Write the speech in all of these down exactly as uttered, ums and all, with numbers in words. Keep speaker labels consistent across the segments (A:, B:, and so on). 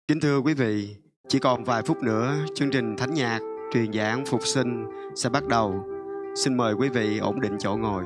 A: Kính thưa quý vị, chỉ còn vài phút nữa chương trình thánh nhạc truyền giảng phục sinh sẽ bắt đầu. Xin mời quý vị ổn định chỗ ngồi.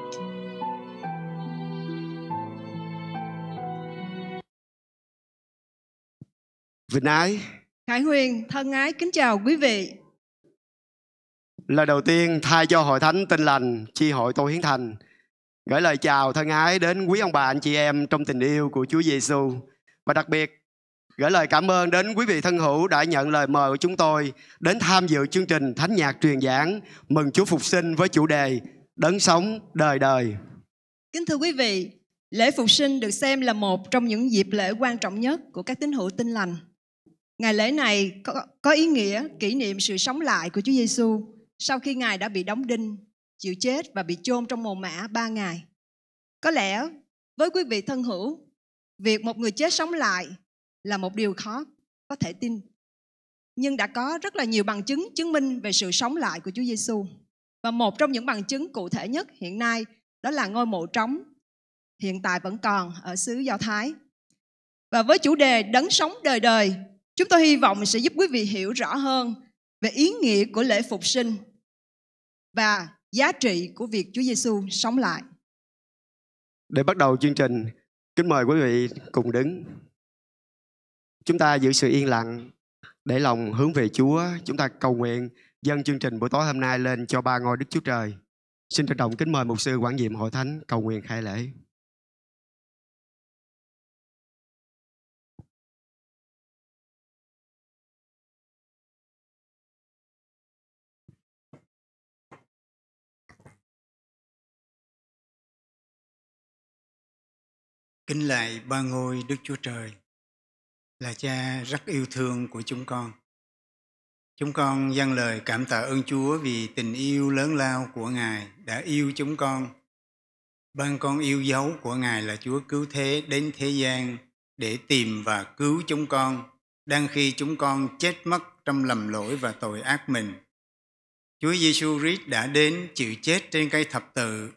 A: Vinh Ái,
B: Khải Huyền thân ái kính chào quý vị.
A: lời đầu tiên thay cho Hội Thánh Tin Lành Chi hội Tô Hiến Thành gửi lời chào thân ái đến quý ông bà anh chị em trong tình yêu của Chúa Giêsu, và đặc biệt gửi lời cảm ơn đến quý vị thân hữu đã nhận lời mời của chúng tôi đến tham dự chương trình thánh nhạc truyền giảng Mừng Chúa Phục Sinh với chủ đề Đấng Sống Đời Đời.
B: Kính thưa quý vị, lễ Phục Sinh được xem là một trong những dịp lễ quan trọng nhất của các tín hữu Tin Lành. Ngày lễ này có, có ý nghĩa kỷ niệm sự sống lại của Chúa Giêsu sau khi Ngài đã bị đóng đinh, chịu chết và bị chôn trong mồ mả ba ngày. Có lẽ với quý vị thân hữu, việc một người chết sống lại là một điều khó có thể tin. Nhưng đã có rất là nhiều bằng chứng chứng minh về sự sống lại của Chúa Giêsu. Và một trong những bằng chứng cụ thể nhất hiện nay đó là ngôi mộ trống, hiện tại vẫn còn ở xứ Do Thái. Và với chủ đề Đấng Sống Đời Đời, chúng tôi hy vọng sẽ giúp quý vị hiểu rõ hơn về ý nghĩa của lễ Phục Sinh và giá trị của việc Chúa Giêsu sống lại.
A: Để bắt đầu chương trình, kính mời quý vị cùng đứng. Chúng ta giữ sự yên lặng, để lòng hướng về Chúa. Chúng ta cầu nguyện dâng chương trình buổi tối hôm nay lên cho ba ngôi Đức Chúa Trời. Xin trân trọng kính mời mục sư quản nhiệm Hội Thánh cầu nguyện khai lễ.
C: Kính lạy ba ngôi Đức Chúa Trời, là Cha rất yêu thương của chúng con. Chúng con dâng lời cảm tạ ơn Chúa vì tình yêu lớn lao của Ngài đã yêu chúng con. Ban con yêu dấu của Ngài là Chúa cứu thế đến thế gian để tìm và cứu chúng con, đang khi chúng con chết mất trong lầm lỗi và tội ác mình. Chúa Giêsu Christ đã đến chịu chết trên cây thập tự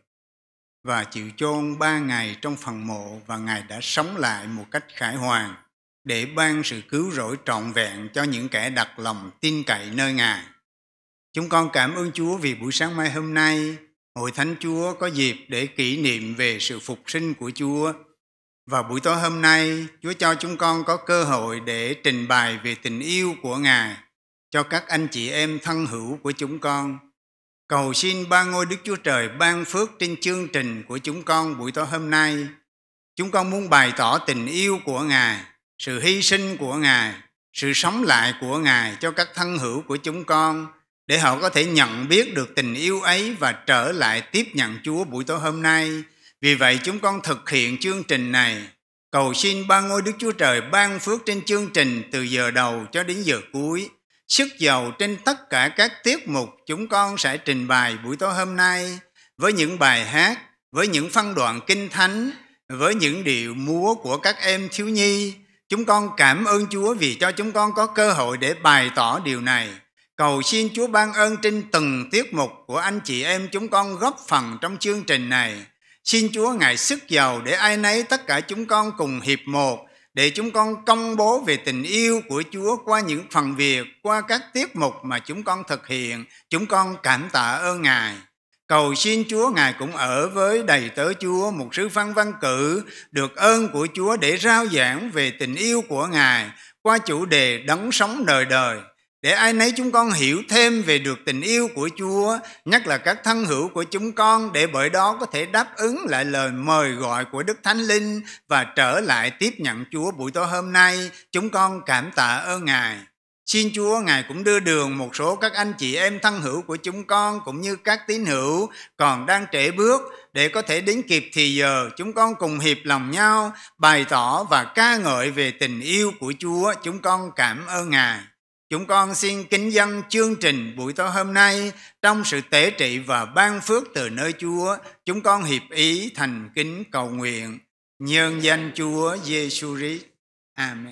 C: và chịu chôn ba ngày trong phần mộ, và Ngài đã sống lại một cách khải hoàn để ban sự cứu rỗi trọn vẹn cho những kẻ đặt lòng tin cậy nơi Ngài. Chúng con cảm ơn Chúa vì buổi sáng mai hôm nay, Hội Thánh Chúa có dịp để kỷ niệm về sự phục sinh của Chúa. Và buổi tối hôm nay, Chúa cho chúng con có cơ hội để trình bày về tình yêu của Ngài cho các anh chị em thân hữu của chúng con. Cầu xin ba ngôi Đức Chúa Trời ban phước trên chương trình của chúng con buổi tối hôm nay. Chúng con muốn bày tỏ tình yêu của Ngài, sự hy sinh của Ngài, sự sống lại của Ngài cho các thân hữu của chúng con, để họ có thể nhận biết được tình yêu ấy và trở lại tiếp nhận Chúa buổi tối hôm nay. Vì vậy chúng con thực hiện chương trình này. Cầu xin ba ngôi Đức Chúa Trời ban phước trên chương trình từ giờ đầu cho đến giờ cuối. Sức giàu trên tất cả các tiết mục chúng con sẽ trình bày buổi tối hôm nay, với những bài hát, với những phân đoạn kinh thánh, với những điệu múa của các em thiếu nhi. Chúng con cảm ơn Chúa vì cho chúng con có cơ hội để bày tỏ điều này. Cầu xin Chúa ban ơn trên từng tiết mục của anh chị em chúng con góp phần trong chương trình này. Xin Chúa Ngài sức giàu để ai nấy tất cả chúng con cùng hiệp một, để chúng con công bố về tình yêu của Chúa qua những phần việc, qua các tiết mục mà chúng con thực hiện. Chúng con cảm tạ ơn Ngài. Cầu xin Chúa Ngài cũng ở với đầy tớ Chúa, mục sư Phan Văn Cử, được ơn của Chúa để rao giảng về tình yêu của Ngài qua chủ đề Đấng Sống Đời Đời, để ai nấy chúng con hiểu thêm về được tình yêu của Chúa, nhất là các thân hữu của chúng con, để bởi đó có thể đáp ứng lại lời mời gọi của Đức Thánh Linh và trở lại tiếp nhận Chúa buổi tối hôm nay. Chúng con cảm tạ ơn Ngài. Xin Chúa Ngài cũng đưa đường một số các anh chị em thân hữu của chúng con cũng như các tín hữu còn đang trễ bước, để có thể đến kịp thì giờ chúng con cùng hiệp lòng nhau bày tỏ và ca ngợi về tình yêu của Chúa. Chúng con cảm ơn Ngài. Chúng con xin kính dâng chương trình buổi tối hôm nay trong sự tế trị và ban phước từ nơi Chúa. Chúng con hiệp ý thành kính cầu nguyện nhân danh Chúa Giêsu Christ. Amen.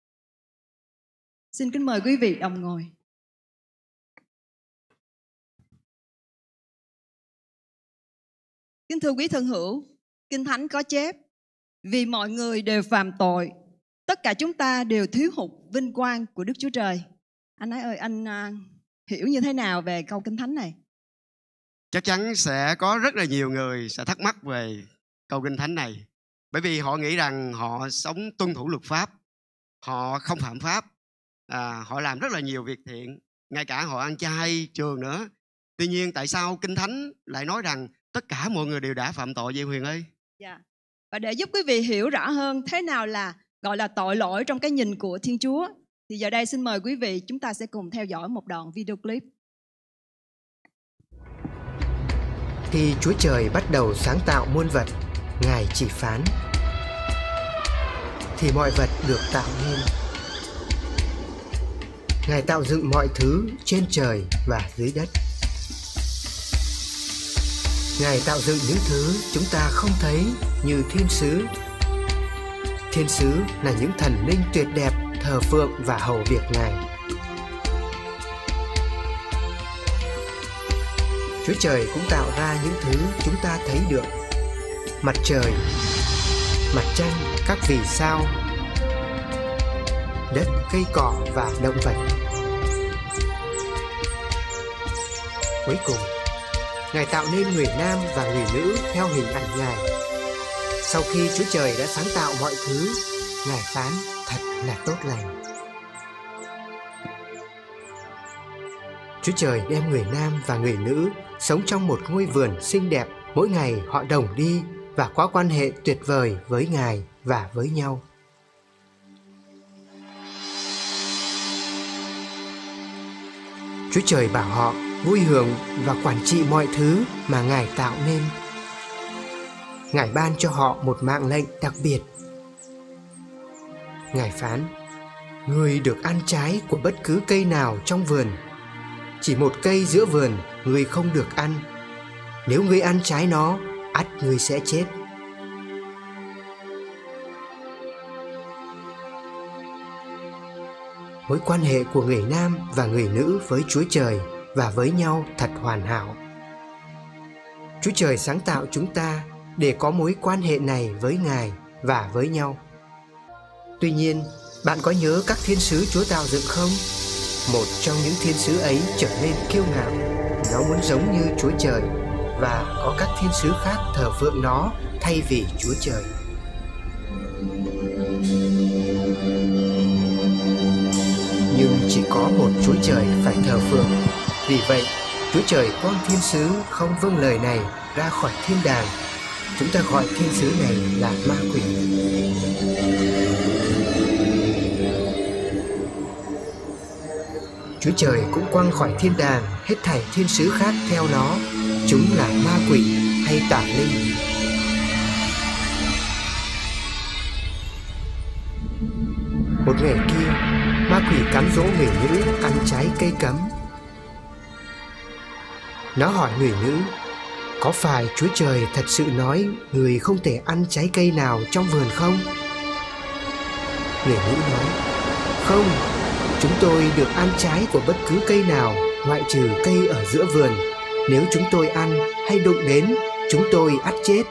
B: Xin kính mời quý vị đồng ngồi. Kính thưa quý thân hữu, Kinh Thánh có chép: vì mọi người đều phạm tội, tất cả chúng ta đều thiếu hụt vinh quang của Đức Chúa Trời. Anh ấy ơi, anh uh, hiểu như thế nào về câu Kinh Thánh này?
A: Chắc chắn sẽ có rất là nhiều người sẽ thắc mắc về câu Kinh Thánh này. Bởi vì họ nghĩ rằng họ sống tuân thủ luật pháp, họ không phạm pháp, à, họ làm rất là nhiều việc thiện, ngay cả họ ăn chay trường nữa. Tuy nhiên tại sao Kinh Thánh lại nói rằng tất cả mọi người đều đã phạm tội vậy Huyền ơi?
B: Dạ. Và để giúp quý vị hiểu rõ hơn thế nào là gọi là tội lỗi trong cái nhìn của Thiên Chúa, thì giờ đây xin mời quý vị chúng ta sẽ cùng theo dõi một đoạn video clip.
D: Khi Chúa Trời bắt đầu sáng tạo muôn vật, Ngài chỉ phán, thì mọi vật được tạo nên. Ngài tạo dựng mọi thứ trên trời và dưới đất. Ngài tạo dựng những thứ chúng ta không thấy như thiên sứ. Thiên sứ là những thần linh tuyệt đẹp thờ phượng và hầu việc Ngài. Chúa Trời cũng tạo ra những thứ chúng ta thấy được: mặt trời, mặt trăng, các vì sao, đất, cây cỏ và động vật. Cuối cùng, Ngài tạo nên người nam và người nữ theo hình ảnh Ngài. Sau khi Chúa Trời đã sáng tạo mọi thứ, Ngài phán thật là tốt lành. Chúa Trời đem người nam và người nữ sống trong một ngôi vườn xinh đẹp. Mỗi ngày họ đồng đi và có quan hệ tuyệt vời với Ngài và với nhau. Chúa Trời bảo họ vui hưởng và quản trị mọi thứ mà Ngài tạo nên. Ngài ban cho họ một mạng lệnh đặc biệt. Ngài phán, ngươi được ăn trái của bất cứ cây nào trong vườn. Chỉ một cây giữa vườn ngươi không được ăn. Nếu ngươi ăn trái nó, ắt ngươi sẽ chết. Mối quan hệ của người nam và người nữ với Chúa Trời và với nhau thật hoàn hảo. Chúa Trời sáng tạo chúng ta để có mối quan hệ này với Ngài và với nhau. Tuy nhiên, bạn có nhớ các thiên sứ Chúa tạo dựng không? Một trong những thiên sứ ấy trở nên kiêu ngạo. Nó muốn giống như Chúa Trời và có các thiên sứ khác thờ phượng nó thay vì Chúa Trời. Nhưng chỉ có một Chúa Trời phải thờ phượng. Vì vậy, Chúa Trời quăng thiên sứ không vâng lời này ra khỏi thiên đàng. Chúng ta gọi thiên sứ này là ma quỷ. Chúa Trời cũng quăng khỏi thiên đàng hết thảy thiên sứ khác theo nó. Chúng là ma quỷ hay tà linh. Một ngày kia, ma quỷ cám dỗ người nữ ăn trái cây cấm. Nó hỏi người nữ, có phải Chúa Trời thật sự nói người không thể ăn trái cây nào trong vườn không? Người nữ nói, không, chúng tôi được ăn trái của bất cứ cây nào ngoại trừ cây ở giữa vườn. Nếu chúng tôi ăn hay đụng đến, chúng tôi ắt chết.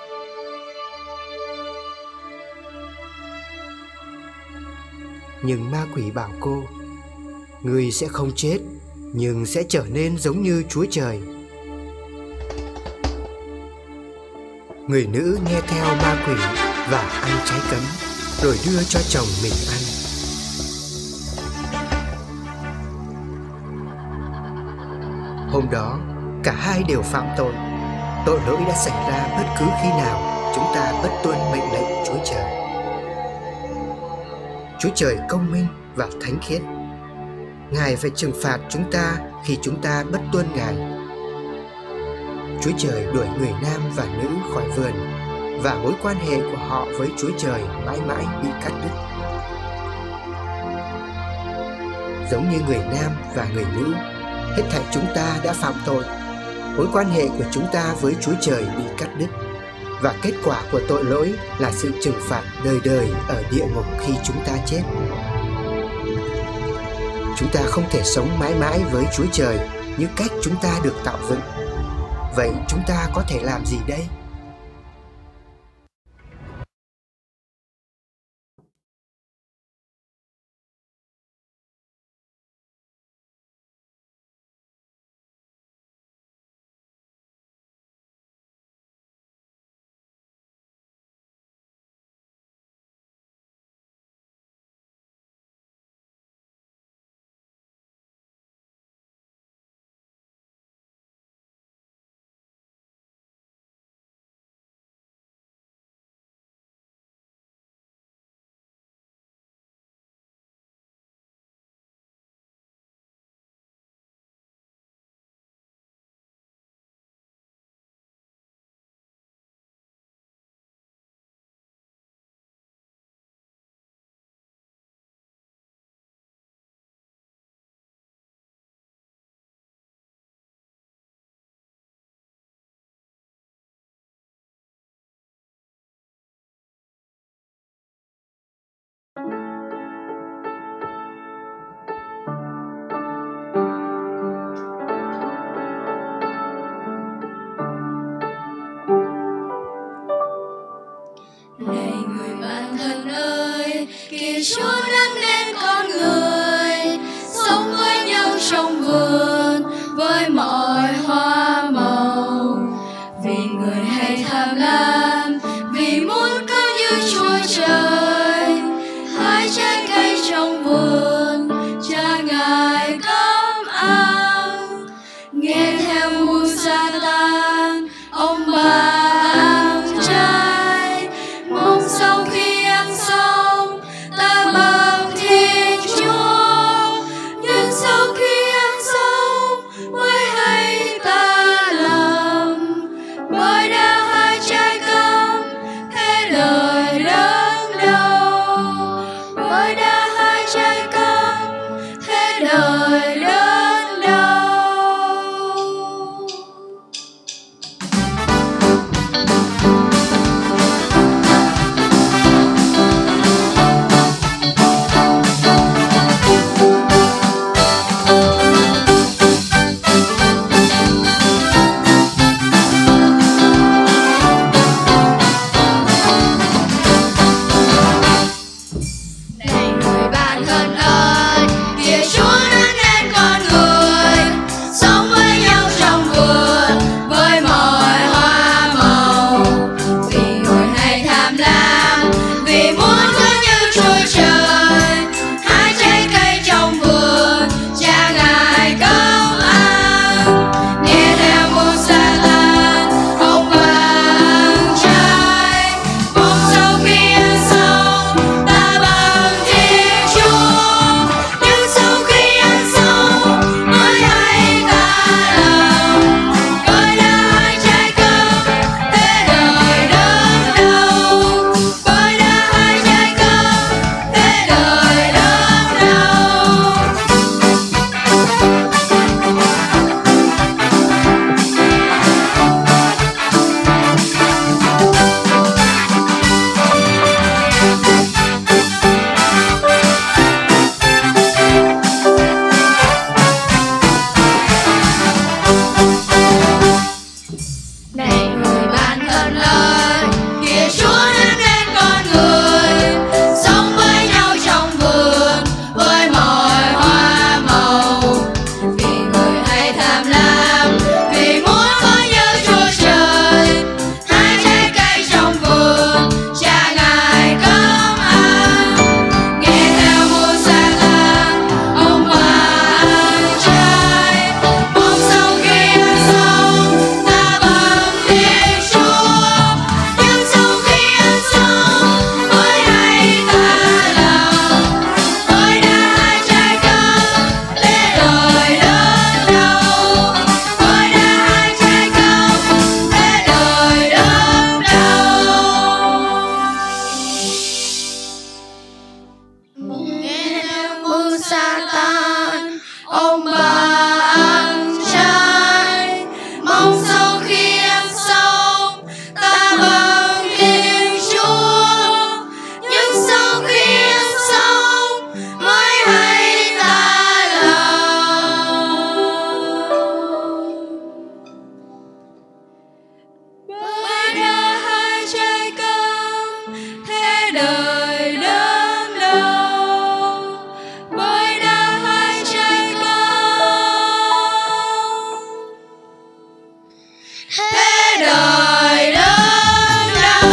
D: Nhưng ma quỷ bảo cô, người sẽ không chết, nhưng sẽ trở nên giống như Chúa Trời. Người nữ nghe theo ma quỷ và ăn trái cấm, rồi đưa cho chồng mình ăn. Hôm đó, cả hai đều phạm tội. Tội lỗi đã xảy ra bất cứ khi nào chúng ta bất tuân mệnh lệnh Chúa Trời. Chúa Trời công minh và thánh khiết. Ngài phải trừng phạt chúng ta khi chúng ta bất tuân Ngài. Chúa Trời đuổi người nam và nữ khỏi vườn, và mối quan hệ của họ với Chúa Trời mãi mãi bị cắt đứt. Giống như người nam và người nữ, hết thảy chúng ta đã phạm tội. Mối quan hệ của chúng ta với Chúa Trời bị cắt đứt, và kết quả của tội lỗi là sự trừng phạt đời đời ở địa ngục khi chúng ta chết. Chúng ta không thể sống mãi mãi với Chúa Trời như cách chúng ta được tạo dựng. Vậy chúng ta có thể làm gì đây?
E: Kìa Chúa nắng đến con người, sống với nhau trong vườn với mọi hoa màu. Vì người hay tham lam, vì muốn có như Chúa Trời, hái trái cây trong vườn cha Ngài cấm ăn. Nghe theo mưu Sa-tan, ông bà ăn trái, mong sau khi ăn xong ta bằng Thiên Chúa. Nhưng sau khi ăn xong mới hay ta lầm, bởi đã hái trái cấm thế đời đớn đau. Bởi đã hái trái cấm thế đời đớn đau. Này người bạn thân ơi, kìa Chúa đã nên con người, sống với nhau trong vườn với mọi hoa màu. Vì người hay tham lam, vì muốn có như Chúa Trời, hái trái cây trong vườn cha Ngài cấm ăn. Nghe theo mưu Sa-tan, ông bà ăn trái, mong sau khi ăn xong ta bằng Thiên Chúa. Nhưng sau khi ăn xong mới hay ta lầm, bởi đã hái trái cấm thế đời đớn đau. Bởi đã hái trái cấm thế đời đớn đau. Này người bạn thân ơi, kìa Chúa đã nên con người, sống với nhau trong vườn với mọi hoa màu. Vì người hay tham lam, vì muốn có như Chúa Trời, hái trái cây trong vườn cha Ngài cấm ăn. Nghe theo mưu Sa-tan, ông bà ăn trái, mong sau khi ăn xong ta bằng Thiên Chúa. Nhưng sau khi ăn xong mới hay ta lầm, bởi đã hái trái cấm thế đời đớn đau. Bởi đã hái trái cấm thế đời đớn đau. Nghe theo mưu Sa-tan, ông bà ăn trái, mong sau khi ăn xong ta bằng Thiên Chúa. Nhưng sau khi ăn xong mới hay ta lầm, bởi đã hái trái cấm thế đời đớn đau. Bởi đã hái trái cấm thế đời đớn đau.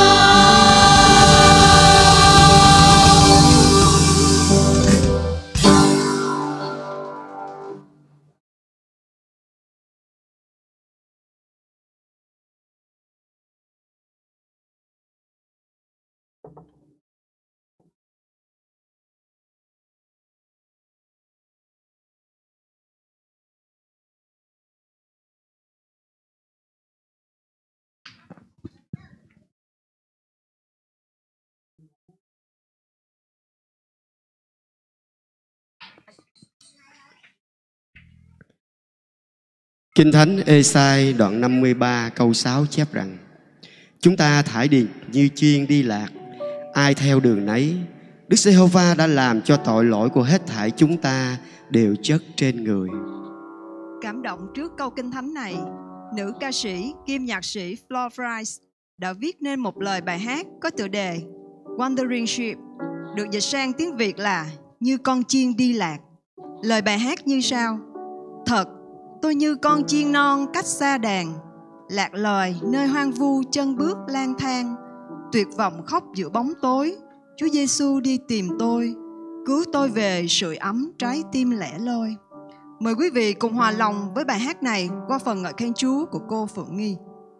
A: Kinh Thánh Ê-sai đoạn năm mươi ba câu sáu chép rằng: Chúng ta thải đi như chiên đi lạc, ai theo đường nấy. Đức Giê-hô-va đã làm cho tội lỗi của hết thảy chúng ta đều chất trên người.
B: Cảm động trước câu kinh thánh này, nữ ca sĩ kiêm nhạc sĩ Flo Fries đã viết nên một lời bài hát có tựa đề Wandering Sheep. được dịch sang tiếng Việt là Như con chiên đi lạc. Lời bài hát như sau: Thật, tôi như con chiên non cách xa đàn, lạc loài nơi hoang vu chân bước lang thang, tuyệt vọng khóc giữa bóng tối. Chúa Giêsu đi tìm tôi, cứu tôi về sưởi ấm trái tim lẻ loi. Mời quý vị cùng hòa lòng với bài hát này qua phần ngợi khen Chúa của cô Phượng Nghi.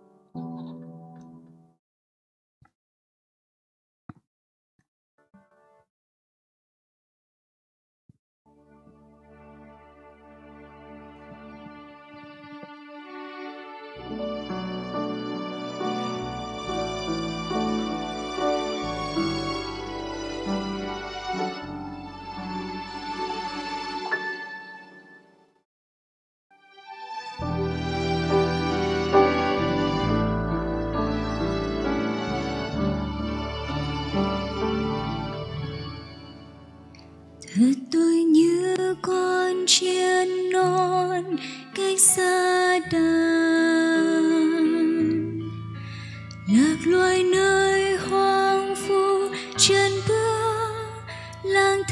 E: Thật tôi như con chiên non cách xa đàn, lạc loài nơi hoang vu chân bước lang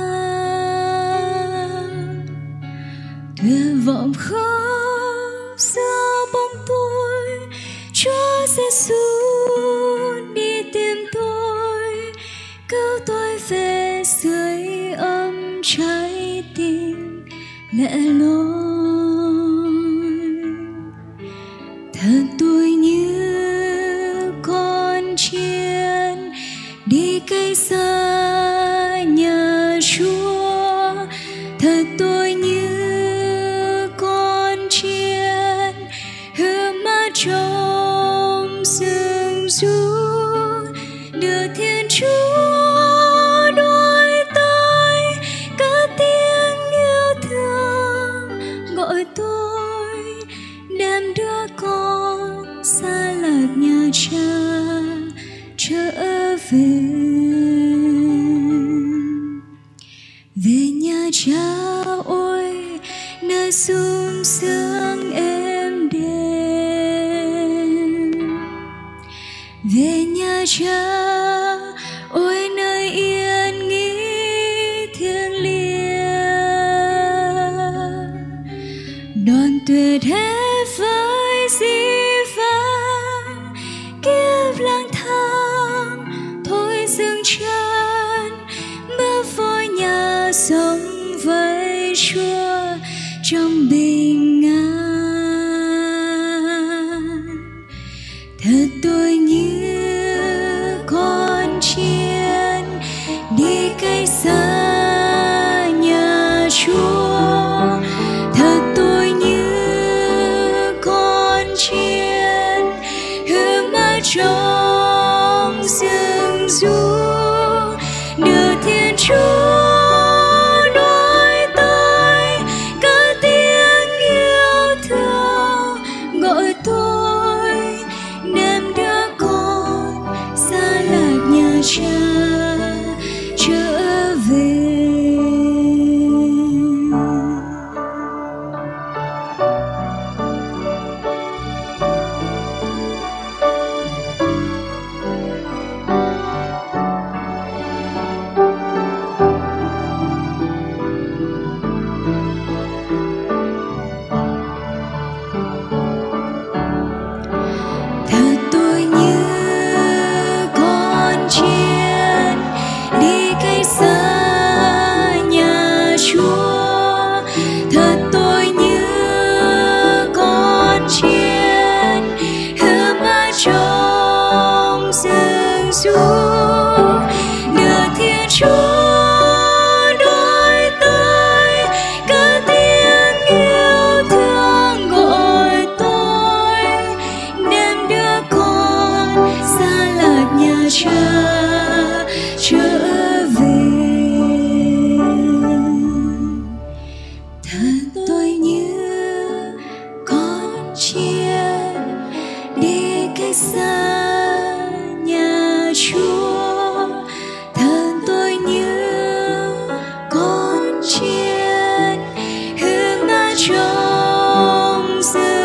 E: thang, tuyệt vọng khóc giữa bóng tối. Chúa Giêsu đi tìm tôi, cứu tôi về dưới ấm trái tim lẻ loi. Thật tôi như con chiên đi cây xa nhà Chúa. Thật tôi như con chiên hứa mát trong rừng ru, đưa Thiên Chúa xa lạc nhà cha trở về. Về nhà cha ôi, nơi sung sướng êm đềm. Về nhà cha ôi, nơi yên nghỉ thiêng liêng. Đoạn tuyệt hết với gì kiếp lang thang thôi dừng chân, bước vô nhà sống với Chúa trong bình an. Thật tôi như con chiên đi cây xa nhà Chúa. Thật tôi như con chiên hương mát trong rừng ru, đưa Thiên Chúa đôi tay, cất tiếng yêu thương gọi tôi, đem đứa con xa lạc nhà cha trở về.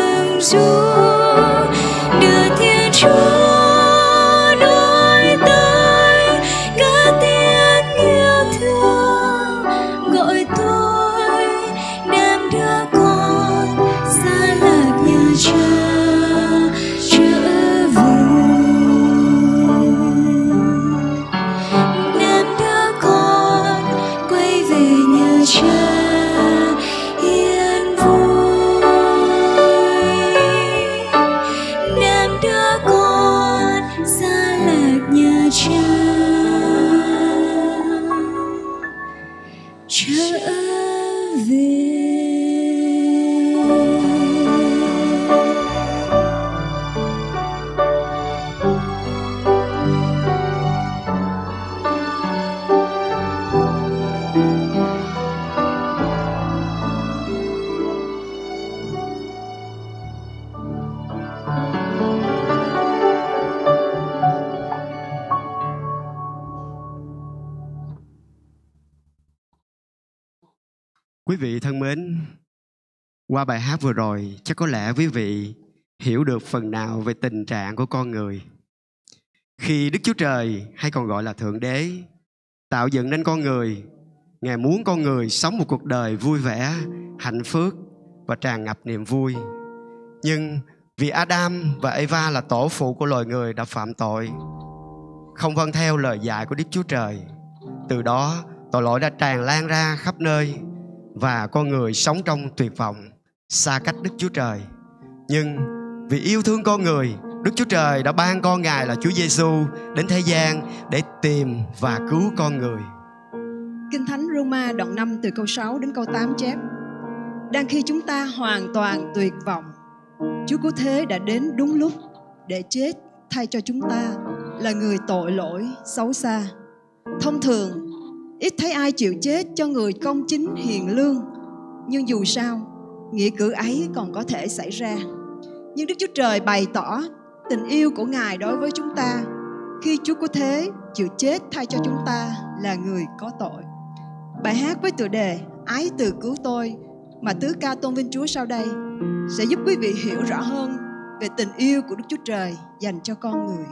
E: Chúa đưa Thiên Chúa đôi tay.
A: Quý vị thân mến, qua bài hát vừa rồi chắc có lẽ quý vị hiểu được phần nào về tình trạng của con người. Khi Đức Chúa Trời, hay còn gọi là Thượng Đế, tạo dựng nên con người, Ngài muốn con người sống một cuộc đời vui vẻ, hạnh phúc và tràn ngập niềm vui. Nhưng vì Adam và Eva là tổ phụ của loài người đã phạm tội, không vâng theo lời dạy của Đức Chúa Trời. Từ đó tội lỗi đã tràn lan ra khắp nơi và con người sống trong tuyệt vọng, xa cách Đức Chúa Trời. Nhưng vì yêu thương con người, Đức Chúa Trời đã ban con Ngài là Chúa Giêsu đến thế gian để tìm và cứu con người.
B: Kinh Thánh Roma đoạn năm từ câu sáu đến câu tám chép: đang khi chúng ta hoàn toàn tuyệt vọng, Chúa Cứu Thế đã đến đúng lúc để chết thay cho chúng ta là người tội lỗi xấu xa. Thông thường ít thấy ai chịu chết cho người công chính hiền lương, nhưng dù sao nghĩa cử ấy còn có thể xảy ra. Nhưng Đức Chúa Trời bày tỏ tình yêu của Ngài đối với chúng ta khi Chúa Cứu Thế chịu chết thay cho chúng ta là người có tội. Bài hát với tựa đề Ái Từ Cứu Tôi mà tứ ca tôn vinh Chúa sau đây sẽ giúp quý vị hiểu rõ hơn về tình yêu của Đức Chúa Trời dành cho con người.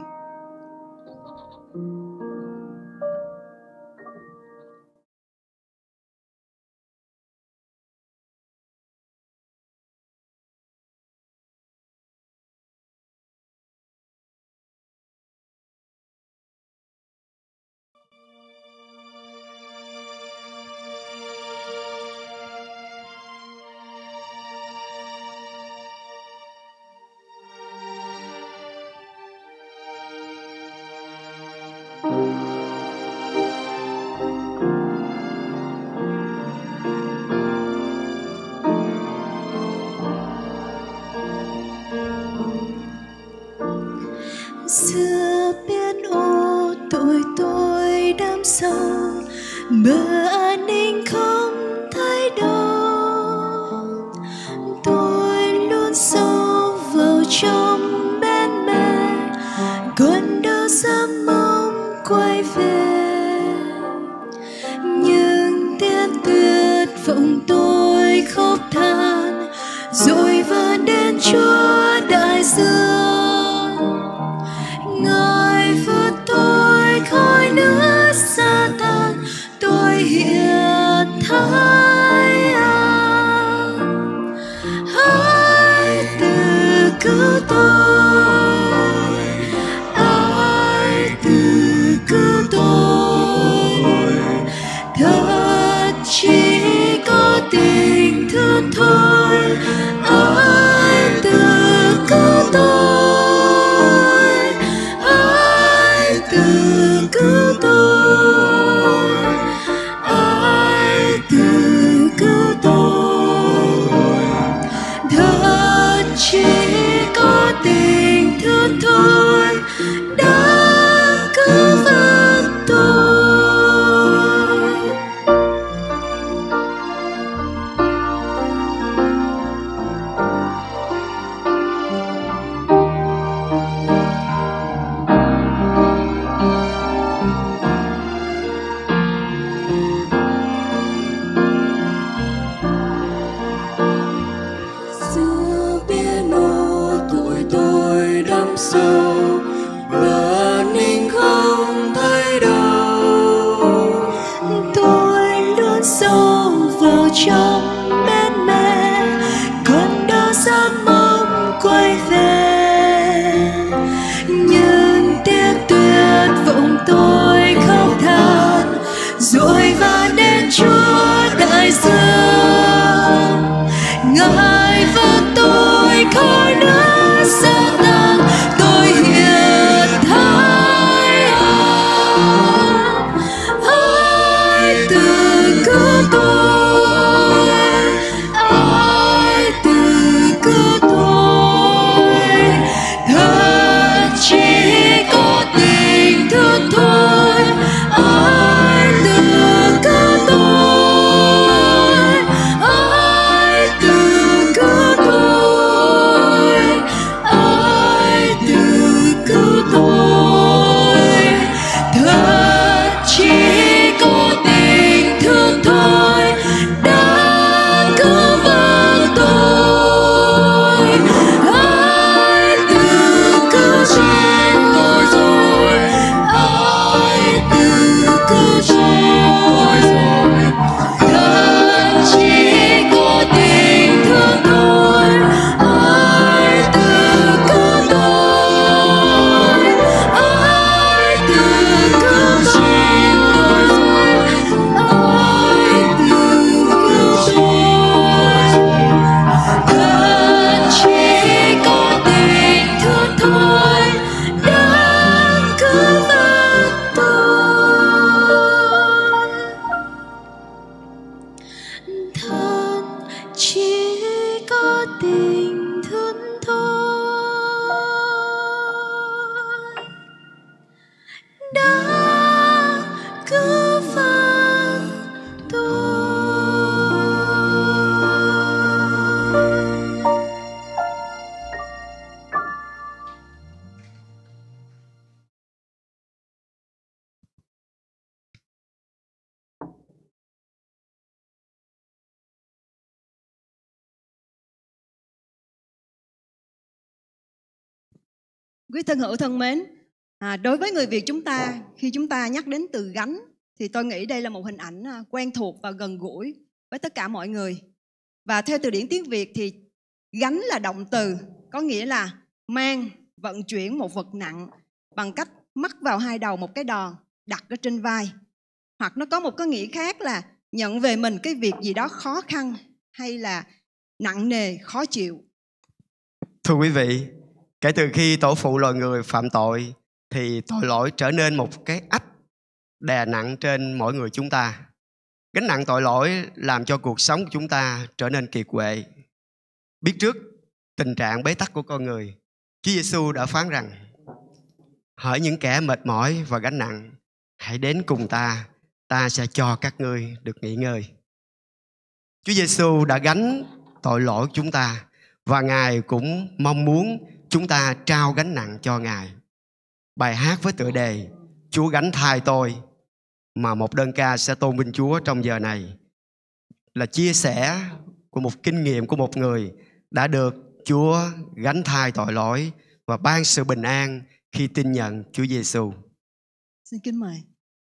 E: Giữa biển ô tội tôi đắm sâu, bờ an ninh không thấy đâu. Tôi luôn sâu vào trong bên mê, còn đâu dám mong quay về. Nhưng tiếng tuyệt vọng tôi khóc than, rồi vươn đến Chúa đại dương. Ngài vượt tôi khỏi nước sa tan, tôi hiện thái an. Hãy từ cứu tôi, hãy từ cứu tôi. Thật chỉ có tình thương thôi, hãy từ cứu tôi. Cứu tôi, ai từ cứu tôi, thật chỉ có tình. đã cứu phạt tôi.
B: Quý thân hữu thân mến, à, đối với người Việt chúng ta, khi chúng ta nhắc đến từ gánh thì tôi nghĩ đây là một hình ảnh à, quen thuộc và gần gũi với tất cả mọi người. Và theo từ điển tiếng Việt thì gánh là động từ, có nghĩa là mang, vận chuyển một vật nặng bằng cách mắc vào hai đầu một cái đòn đặt ở trên vai. Hoặc nó có một cái nghĩa khác là nhận về mình cái việc gì đó khó khăn hay là nặng nề, khó chịu.
A: Thưa quý vị, kể từ khi tổ phụ loài người phạm tội thì tội lỗi trở nên một cái ách đè nặng trên mỗi người chúng ta. Gánh nặng tội lỗi làm cho cuộc sống của chúng ta trở nên kiệt quệ. Biết trước tình trạng bế tắc của con người, Chúa Giêsu đã phán rằng: hỡi những kẻ mệt mỏi và gánh nặng, hãy đến cùng ta, ta sẽ cho các ngươi được nghỉ ngơi. Chúa Giêsu đã gánh tội lỗi của chúng ta và Ngài cũng mong muốn chúng ta trao gánh nặng cho Ngài. Bài hát với tựa đề Chúa gánh thay tôi mà một đơn ca sẽ tôn vinh Chúa trong giờ này là chia sẻ của một kinh nghiệm của một người đã được Chúa gánh thay tội lỗi và ban sự bình an khi tin nhận Chúa Giêsu.
B: Xin kính mời.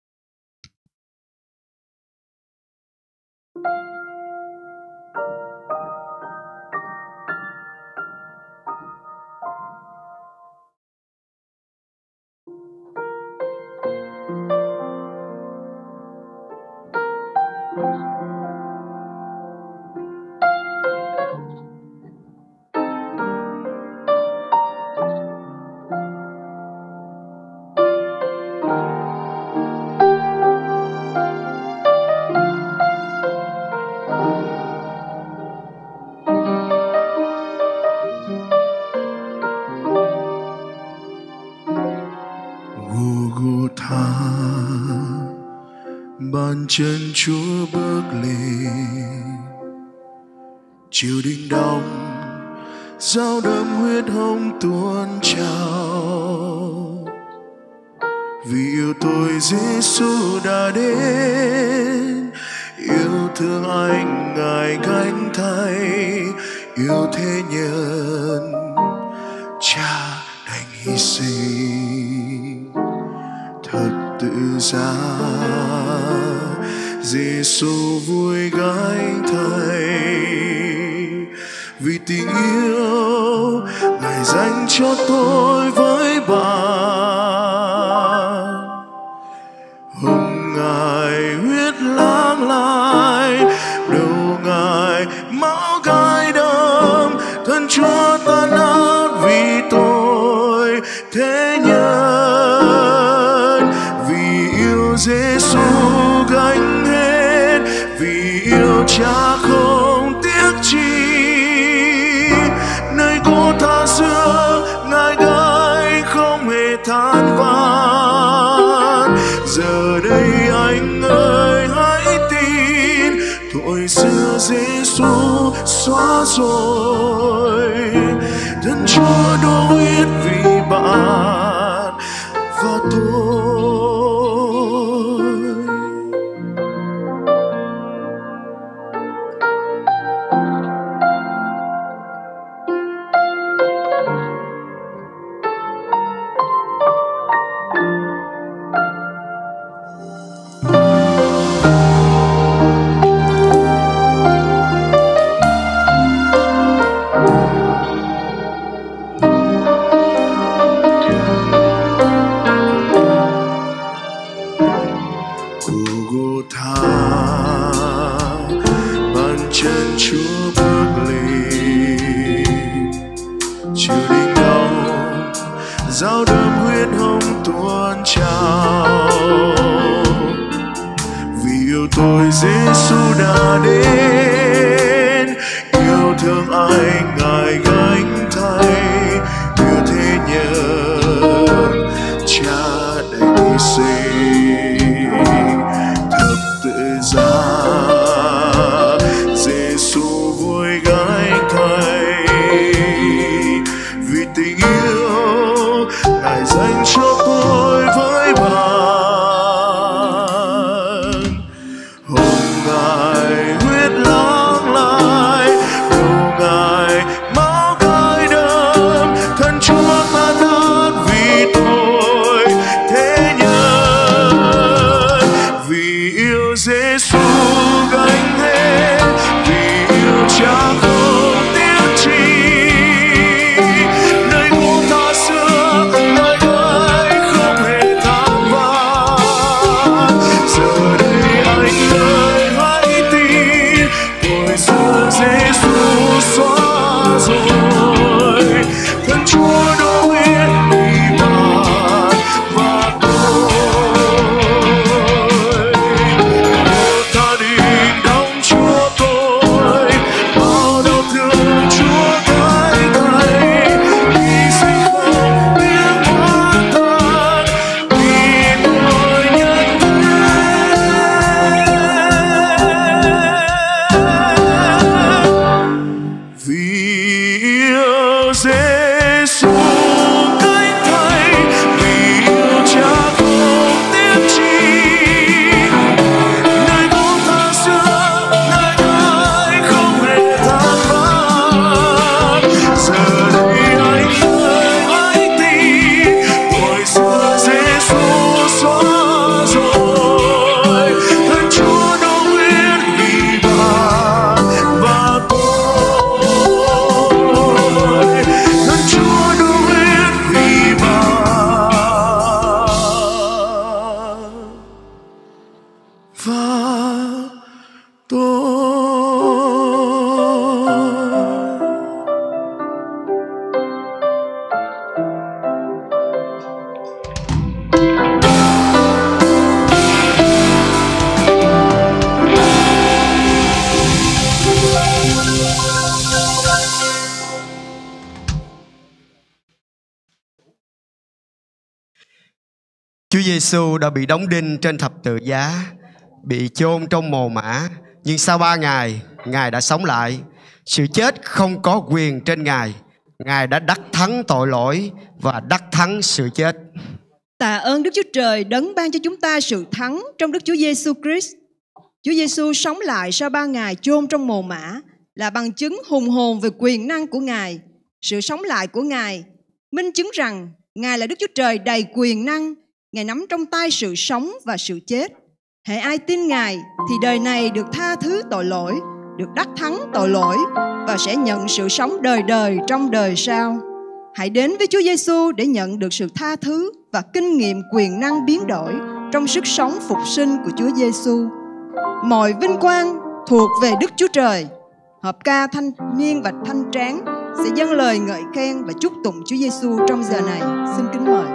F: Chân Chúa bước lên, chiều đình đông dao đâm huyết hồng tuôn trào. Vì yêu tôi Giêsu đã đến, yêu thương anh Ngài gánh thay, yêu thế nhân Cha đành hy sinh thật tự giá. Giêsu vui gánh thay, vì tình yêu Ngài dành cho tôi với bạn. Hồng Ngài huyết lãng lai, đầu Ngài máu gai đâm, thân Chúa tan nát vì tôi thế nhân. Vì yêu Giêsu gánh hết, vì yêu Cha không tiếc chi. Nơi cô tha xưa Ngài gánh không hề than vãn. Giờ đây anh ơi hãy tin, tội xưa Giêsu xóa rồi. Thân Chúa đổ huyết vì bạn và tôi. Dao đâm huyết hồng tuôn trào. Vì yêu tôi Giêsu đã đến, yêu thương anh Ngài gánh thay, yêu thế nhân Cha đành hy sinh.
A: Chúa Giêsu đã bị đóng đinh trên thập tự giá, bị chôn trong mồ mả, nhưng sau ba ngày, Ngài đã sống lại. Sự chết không có quyền trên Ngài. Ngài đã đắc thắng tội lỗi và đắc thắng sự chết.
B: Tạ ơn Đức Chúa Trời đấng ban cho chúng ta sự thắng trong Đức Chúa Giêsu Christ. Chúa Giêsu sống lại sau ba ngày chôn trong mồ mả là bằng chứng hùng hồn về quyền năng của Ngài. Sự sống lại của Ngài minh chứng rằng Ngài là Đức Chúa Trời đầy quyền năng. Ngài nắm trong tay sự sống và sự chết. Hễ ai tin Ngài thì đời này được tha thứ tội lỗi, được đắc thắng tội lỗi và sẽ nhận sự sống đời đời trong đời sau. Hãy đến với Chúa Giêsu để nhận được sự tha thứ và kinh nghiệm quyền năng biến đổi trong sức sống phục sinh của Chúa Giêsu. Mọi vinh quang thuộc về Đức Chúa Trời. Hợp ca thanh niên và thanh tráng sẽ dâng lời ngợi khen và chúc tụng Chúa Giêsu trong giờ này. Xin kính mời.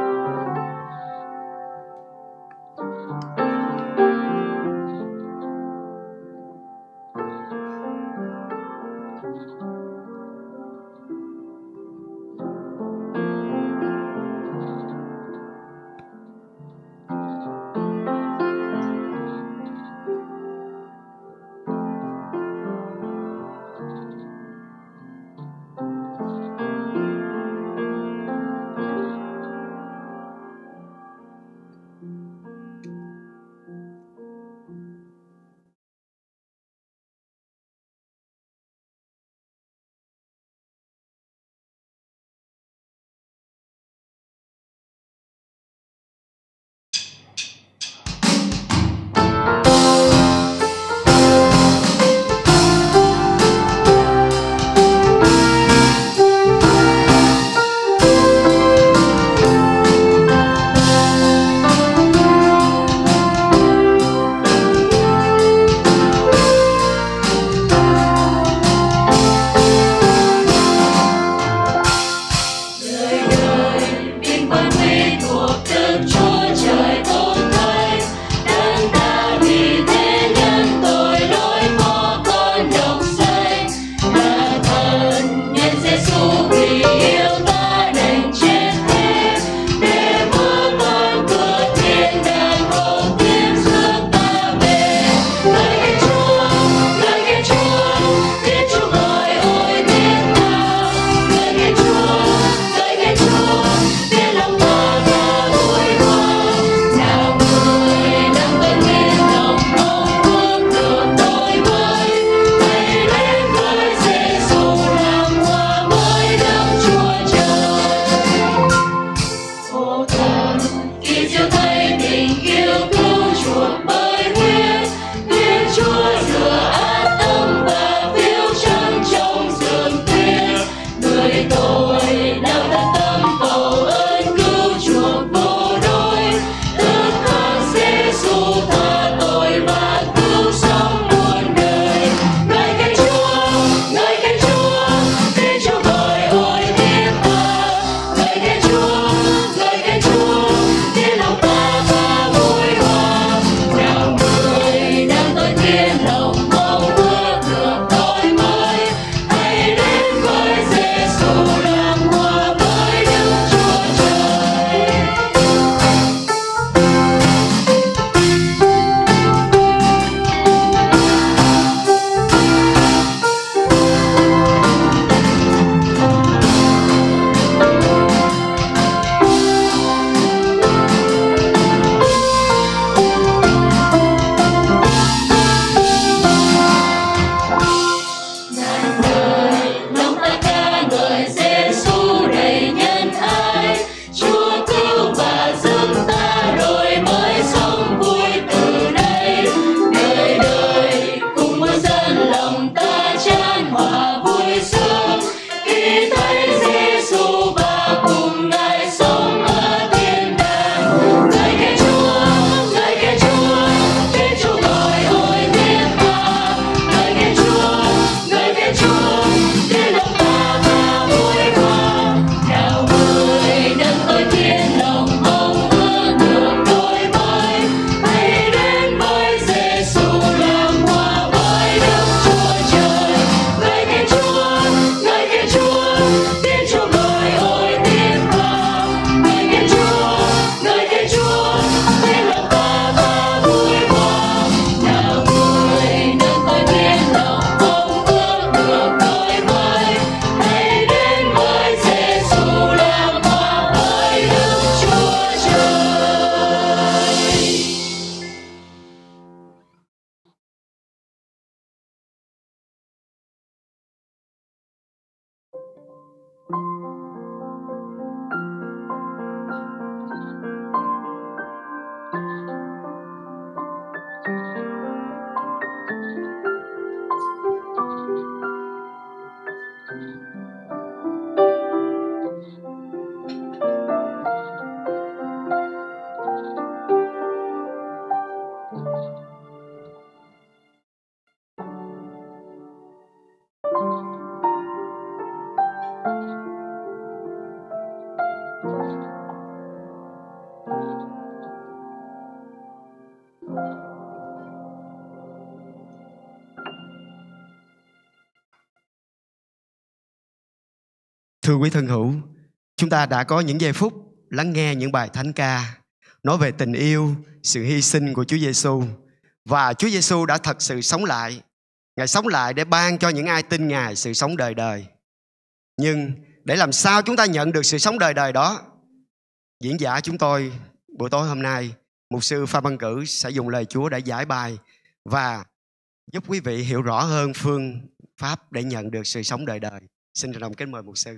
A: Thưa quý thân hữu, chúng ta đã có những giây phút lắng nghe những bài thánh ca nói về tình yêu, sự hy sinh của Chúa Giêsu, và Chúa Giêsu đã thật sự sống lại. Ngài sống lại để ban cho những ai tin Ngài sự sống đời đời. Nhưng để làm sao chúng ta nhận được sự sống đời đời đó, diễn giả chúng tôi buổi tối hôm nay, mục sư Phan Văn Cử sẽ dùng lời Chúa để giải bài và giúp quý vị hiểu rõ hơn phương pháp để nhận được sự sống đời đời. Xin trân trọng kính mời mục sư.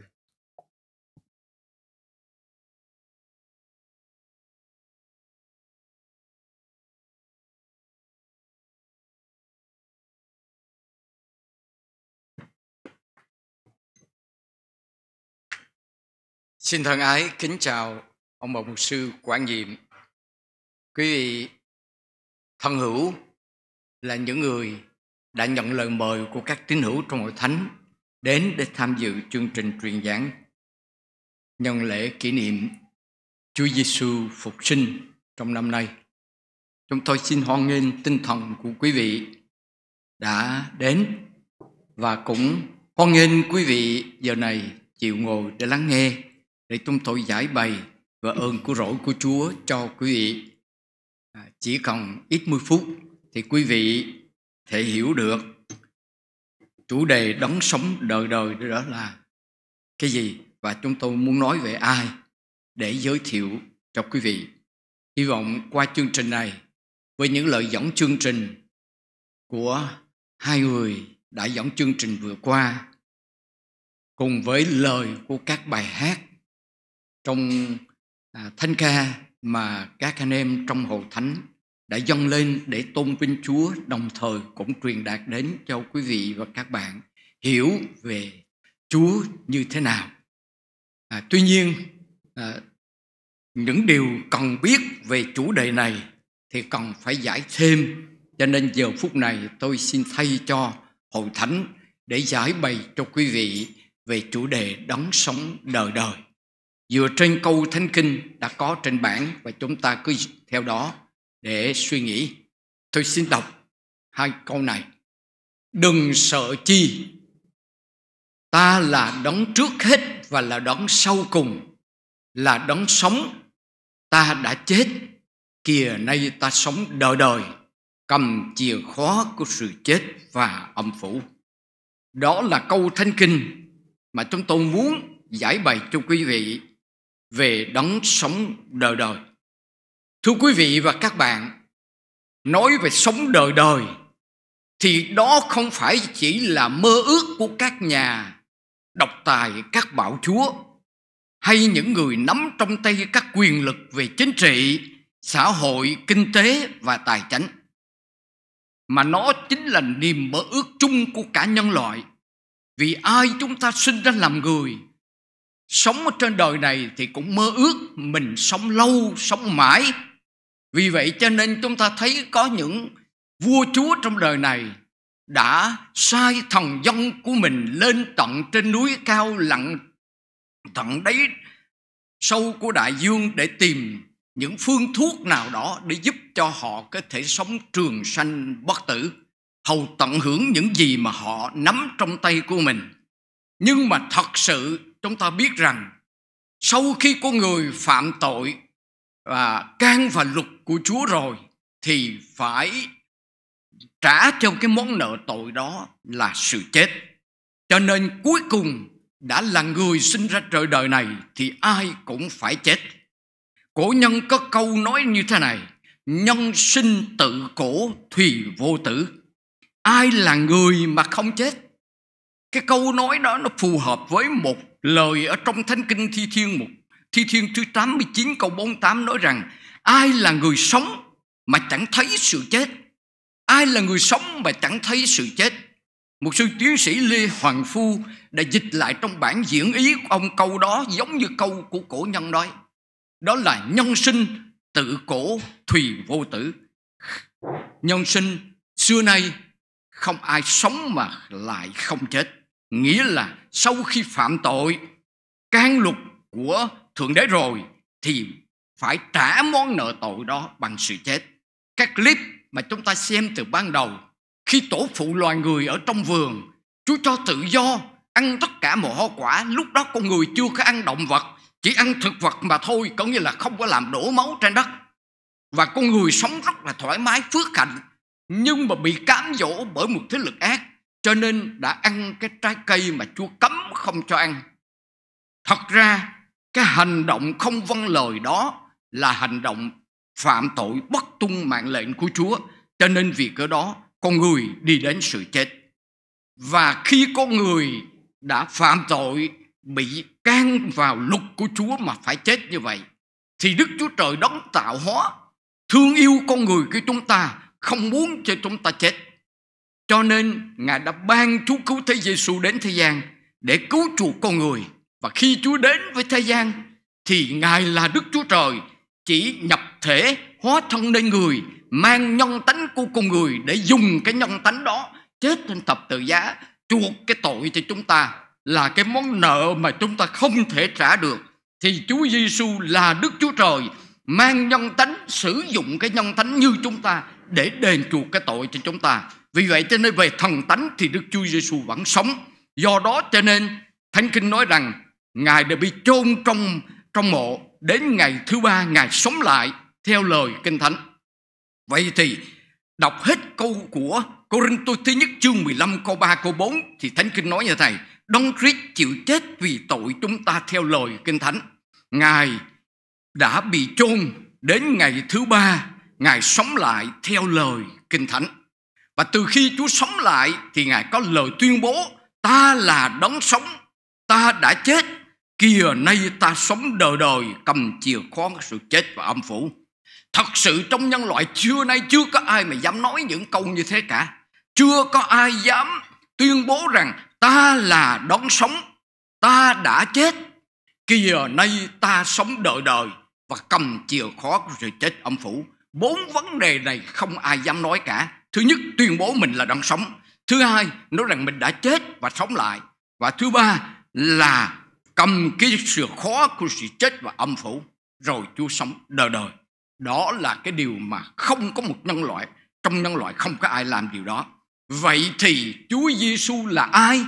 G: Xin thân ái kính chào ông bà mục sư quản nhiệm, quý vị thân hữu là những người đã nhận lời mời của các tín hữu trong hội thánh đến để tham dự chương trình truyền giảng nhân lễ kỷ niệm Chúa Giêsu phục sinh trong năm nay. Chúng tôi xin hoan nghênh tinh thần của quý vị đã đến và cũng hoan nghênh quý vị giờ này chịu ngồi để lắng nghe, để chúng tôi giải bày và ơn của rỗi của Chúa cho quý vị. À, chỉ cần ít mươi phút thì quý vị thể hiểu được chủ đề đấng sống đời đời đó là cái gì, và chúng tôi muốn nói về ai để giới thiệu cho quý vị. Hy vọng qua chương trình này, với những lời dẫn chương trình của hai người đã dẫn chương trình vừa qua, cùng với lời của các bài hát trong à, thánh ca mà các anh em trong hội thánh đã dâng lên để tôn vinh Chúa, đồng thời cũng truyền đạt đến cho quý vị và các bạn hiểu về Chúa như thế nào. À, tuy nhiên, à, những điều cần biết về chủ đề này thì cần phải giải thêm, cho nên giờ phút này tôi xin thay cho hội thánh để giải bày cho quý vị về chủ đề đấng sống đời đời. Dựa trên câu Thánh Kinh đã có trên bảng, và chúng ta cứ theo đó để suy nghĩ. Tôi xin đọc hai câu này. Đừng sợ chi, ta là đấng trước hết và là đấng sau cùng, là đấng sống. Ta đã chết, kìa nay ta sống đời đời, cầm chìa khóa của sự chết và âm phủ. Đó là câu Thánh Kinh mà chúng tôi muốn giải bày cho quý vị về đấng sống đời đời. Thưa quý vị và các bạn, nói về sống đời đời thì đó không phải chỉ là mơ ước của các nhà độc tài, các bạo chúa, hay những người nắm trong tay các quyền lực về chính trị, xã hội, kinh tế và tài chánh, mà nó chính là niềm mơ ước chung của cả nhân loại. Vì ai chúng ta sinh ra làm người, sống ở trên đời này thì cũng mơ ước mình sống lâu, sống mãi. Vì vậy cho nên chúng ta thấy có những vua chúa trong đời này đã sai thần dân của mình lên tận trên núi cao lặng tận đáy sâu của đại dương để tìm những phương thuốc nào đó để giúp cho họ có thể sống trường sanh bất tử, hầu tận hưởng những gì mà họ nắm trong tay của mình. Nhưng mà thật sự chúng ta biết rằng sau khi con người phạm tội và can vào luật của Chúa rồi thì phải trả cho cái món nợ tội đó là sự chết. Cho nên cuối cùng đã là người sinh ra trời đời này thì ai cũng phải chết. Cổ nhân có câu nói như thế này: nhân sinh tự cổ, thùy vô tử. Ai là người mà không chết? Cái câu nói đó nó phù hợp với một lời ở trong Thánh Kinh Thi Thiên một Thi Thiên thứ tám mươi chín câu bốn mươi tám nói rằng: ai là người sống mà chẳng thấy sự chết? Ai là người sống mà chẳng thấy sự chết? Một sư tiến sĩ Lê Hoàng Phu đã dịch lại trong bản diễn ý của ông câu đó giống như câu của cổ nhân nói. Đó là nhân sinh tự cổ, thùy vô tử. Nhân sinh xưa nay không ai sống mà lại không chết. Nghĩa là sau khi phạm tội, can luật của Thượng Đế rồi thì phải trả món nợ tội đó bằng sự chết. Các clip mà chúng ta xem từ ban đầu, khi tổ phụ loài người ở trong vườn, Chúa cho tự do ăn tất cả mọi hoa quả. Lúc đó con người chưa có ăn động vật, chỉ ăn thực vật mà thôi, có nghĩa là không có làm đổ máu trên đất. Và con người sống rất là thoải mái, phước hạnh, nhưng mà bị cám dỗ bởi một thế lực ác, cho nên đã ăn cái trái cây mà Chúa cấm không cho ăn. Thật ra cái hành động không vâng lời đó là hành động phạm tội bất tuân mạng lệnh của Chúa, cho nên vì cớ đó con người đi đến sự chết. Và khi con người đã phạm tội, bị can vào luật của Chúa mà phải chết như vậy, thì Đức Chúa Trời đấng tạo hóa thương yêu con người của chúng ta, không muốn cho chúng ta chết. Cho nên Ngài đã ban Chúa cứu thế Giêsu đến thế gian để cứu chuộc con người. Và khi Chúa đến với thế gian thì Ngài là Đức Chúa Trời, chỉ nhập thể hóa thân nên người, mang nhân tánh của con người để dùng cái nhân tánh đó chết trên thập tự giá, chuộc cái tội cho chúng ta, là cái món nợ mà chúng ta không thể trả được. Thì Chúa Giêsu là Đức Chúa Trời, mang nhân tánh, sử dụng cái nhân tánh như chúng ta để đền chuộc cái tội cho chúng ta. Vì vậy cho nên về thần tánh thì Đức Chúa Giêsu vẫn sống. Do đó cho nên Thánh Kinh nói rằng Ngài đã bị chôn trong trong mộ, đến ngày thứ ba Ngài sống lại theo lời Kinh Thánh. Vậy thì đọc hết câu của Cô-rinh-tô thứ nhất chương mười lăm câu ba câu bốn thì Thánh Kinh nói như thầy: Đấng Christ chịu chết vì tội chúng ta theo lời Kinh Thánh. Ngài đã bị chôn, đến ngày thứ ba Ngài sống lại theo lời Kinh Thánh. Và từ khi Chúa sống lại thì Ngài có lời tuyên bố: ta là đấng sống, ta đã chết, kìa nay ta sống đời đời, cầm chìa khóa sự chết và âm phủ. Thật sự trong nhân loại xưa nay chưa có ai mà dám nói những câu như thế cả. Chưa có ai dám tuyên bố rằng ta là đấng sống, ta đã chết, kìa nay ta sống đời đời và cầm chìa khóa của sự chết âm phủ. Bốn vấn đề này không ai dám nói cả. Thứ nhất, tuyên bố mình là đấng sống. Thứ hai, nói rằng mình đã chết và sống lại. Và thứ ba là cầm cái chìa khóa của sự chết và âm phủ, rồi Chúa sống đời đời. Đó là cái điều mà không có một nhân loại, trong nhân loại không có ai làm điều đó. Vậy thì Chúa Giêsu là ai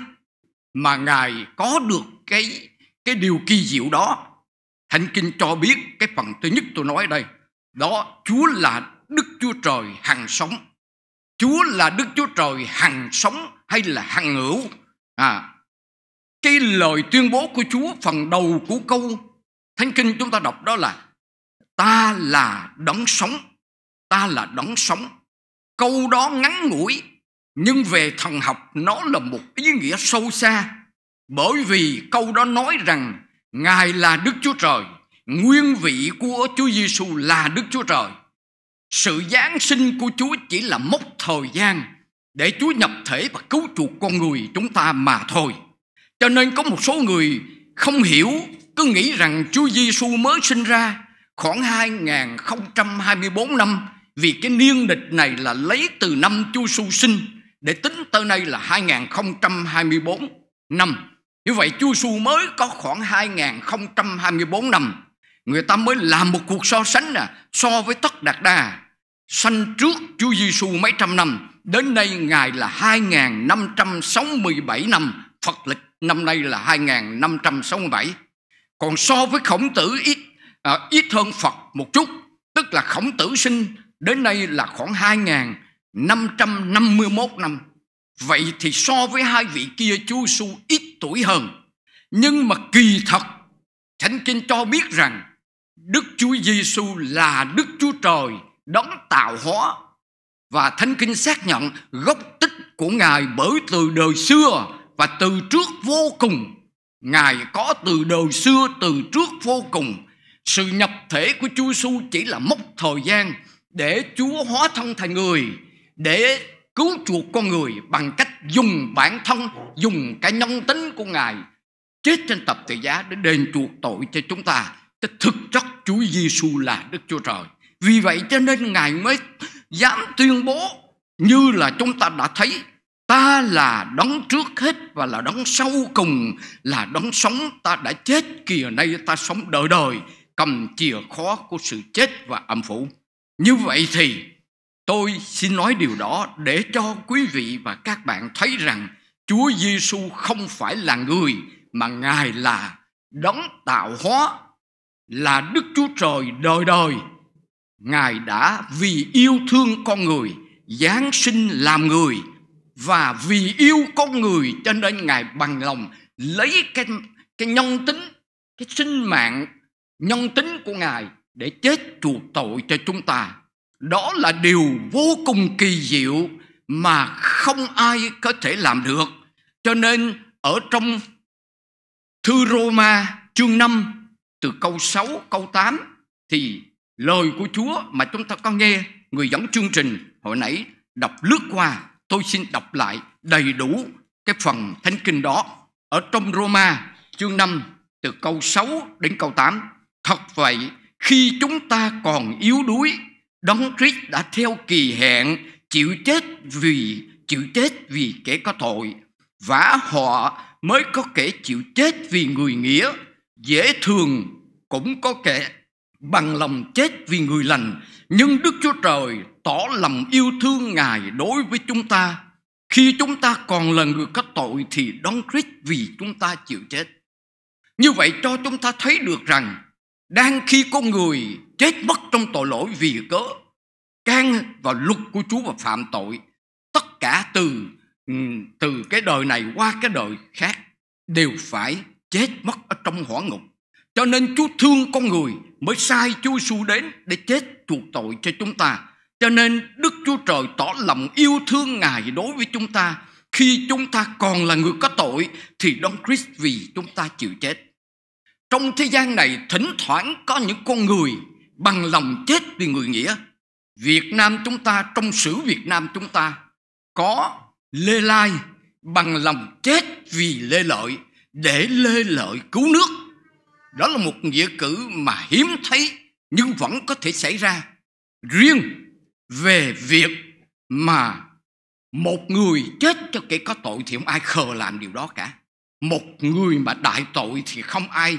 G: mà Ngài có được cái, cái điều kỳ diệu đó? Thánh Kinh cho biết cái phần thứ nhất tôi nói đây, đó Chúa là Đức Chúa Trời hằng sống. Chúa là Đức Chúa Trời hằng sống hay là hằng hữu? À, cái lời tuyên bố của Chúa phần đầu của câu Thánh Kinh chúng ta đọc đó là ta là đấng sống, ta là đấng sống. Câu đó ngắn ngủi, nhưng về thần học nó là một ý nghĩa sâu xa. Bởi vì câu đó nói rằng Ngài là Đức Chúa Trời, nguyên vị của Chúa Giêsu là Đức Chúa Trời. Sự giáng sinh của Chúa chỉ là mốc thời gian để Chúa nhập thể và cứu chuộc con người chúng ta mà thôi. Cho nên có một số người không hiểu, cứ nghĩ rằng Chúa Giêsu mới sinh ra khoảng hai nghìn không trăm hai mươi bốn năm, vì cái niên lịch này là lấy từ năm Chúa Giêsu sinh để tính tới nay là hai nghìn không trăm hai mươi bốn năm. Như vậy Chúa Giêsu mới có khoảng hai nghìn không trăm hai mươi bốn năm. Người ta mới làm một cuộc so sánh nè, so với Tất Đạt Đa sanh trước Chúa Giêsu mấy trăm năm, đến nay Ngài là hai nghìn năm trăm sáu mươi bảy năm, Phật lịch năm nay là hai nghìn năm trăm sáu mươi bảy. Còn so với Khổng Tử ít à, ít hơn Phật một chút, tức là Khổng Tử sinh đến nay là khoảng hai nghìn năm trăm năm mươi mốt năm. Vậy thì so với hai vị kia Chúa Giêsu ít tuổi hơn. Nhưng mà kỳ thật Thánh Kinh cho biết rằng Đức Chúa Giêsu là Đức Chúa Trời đấng tạo hóa. Và Thánh Kinh xác nhận gốc tích của Ngài bởi từ đời xưa và từ trước vô cùng. Ngài có từ đời xưa, từ trước vô cùng. Sự nhập thể của Chúa Giêsu chỉ là mốc thời gian để Chúa hóa thân thành người, để cứu chuộc con người bằng cách dùng bản thân, dùng cái nhân tính của Ngài chết trên thập tự giá để đền chuộc tội cho chúng ta. Cái thực chất Chúa Giêsu là Đức Chúa Trời. Vì vậy cho nên Ngài mới dám tuyên bố như là chúng ta đã thấy: ta là đấng trước hết và là đấng sau cùng, là đấng sống, ta đã chết, kìa nay ta sống đời đời, cầm chìa khóa của sự chết và âm phủ. Như vậy thì tôi xin nói điều đó để cho quý vị và các bạn thấy rằng Chúa Giêsu không phải là người, mà Ngài là đấng tạo hóa, là Đức Chúa Trời đời đời. Ngài đã vì yêu thương con người giáng sinh làm người, và vì yêu con người cho nên Ngài bằng lòng lấy cái, cái nhân tính, cái sinh mạng nhân tính của Ngài để chết chuộc tội cho chúng ta. Đó là điều vô cùng kỳ diệu mà không ai có thể làm được. Cho nên ở trong thư Roma chương năm từ câu sáu câu tám thì lời của Chúa mà chúng ta có nghe người dẫn chương trình hồi nãy đọc lướt qua, tôi xin đọc lại đầy đủ cái phần thánh kinh đó. Ở trong Roma chương năm từ câu sáu đến câu tám: thật vậy, khi chúng ta còn yếu đuối, Đấng Christ đã theo kỳ hẹn chịu chết vì chịu chết vì kẻ có tội, vả họ mới có kẻ chịu chết vì người nghĩa. Dễ thường cũng có kẻ bằng lòng chết vì người lành. Nhưng Đức Chúa Trời tỏ lòng yêu thương Ngài đối với chúng ta, khi chúng ta còn là người có tội thì Đấng Christ vì chúng ta chịu chết. Như vậy cho chúng ta thấy được rằng đang khi con người chết mất trong tội lỗi vì cớ can vào luật của Chúa và phạm tội, tất cả từ từ cái đời này qua cái đời khác đều phải chết mất ở trong hỏa ngục. Cho nên Chúa thương con người mới sai Chúa Giêsu đến để chết chuộc tội cho chúng ta. Cho nên Đức Chúa Trời tỏ lòng yêu thương Ngài đối với chúng ta, khi chúng ta còn là người có tội thì Đấng Christ vì chúng ta chịu chết. Trong thế gian này thỉnh thoảng có những con người bằng lòng chết vì người nghĩa. Việt Nam chúng ta, trong sử Việt Nam chúng ta có Lê Lai bằng lòng chết vì Lê Lợi, để Lê Lợi cứu nước. Đó là một nghĩa cử mà hiếm thấy nhưng vẫn có thể xảy ra. Riêng về việc mà một người chết cho kẻ có tội thì không ai khờ làm điều đó cả. Một người mà đại tội thì không ai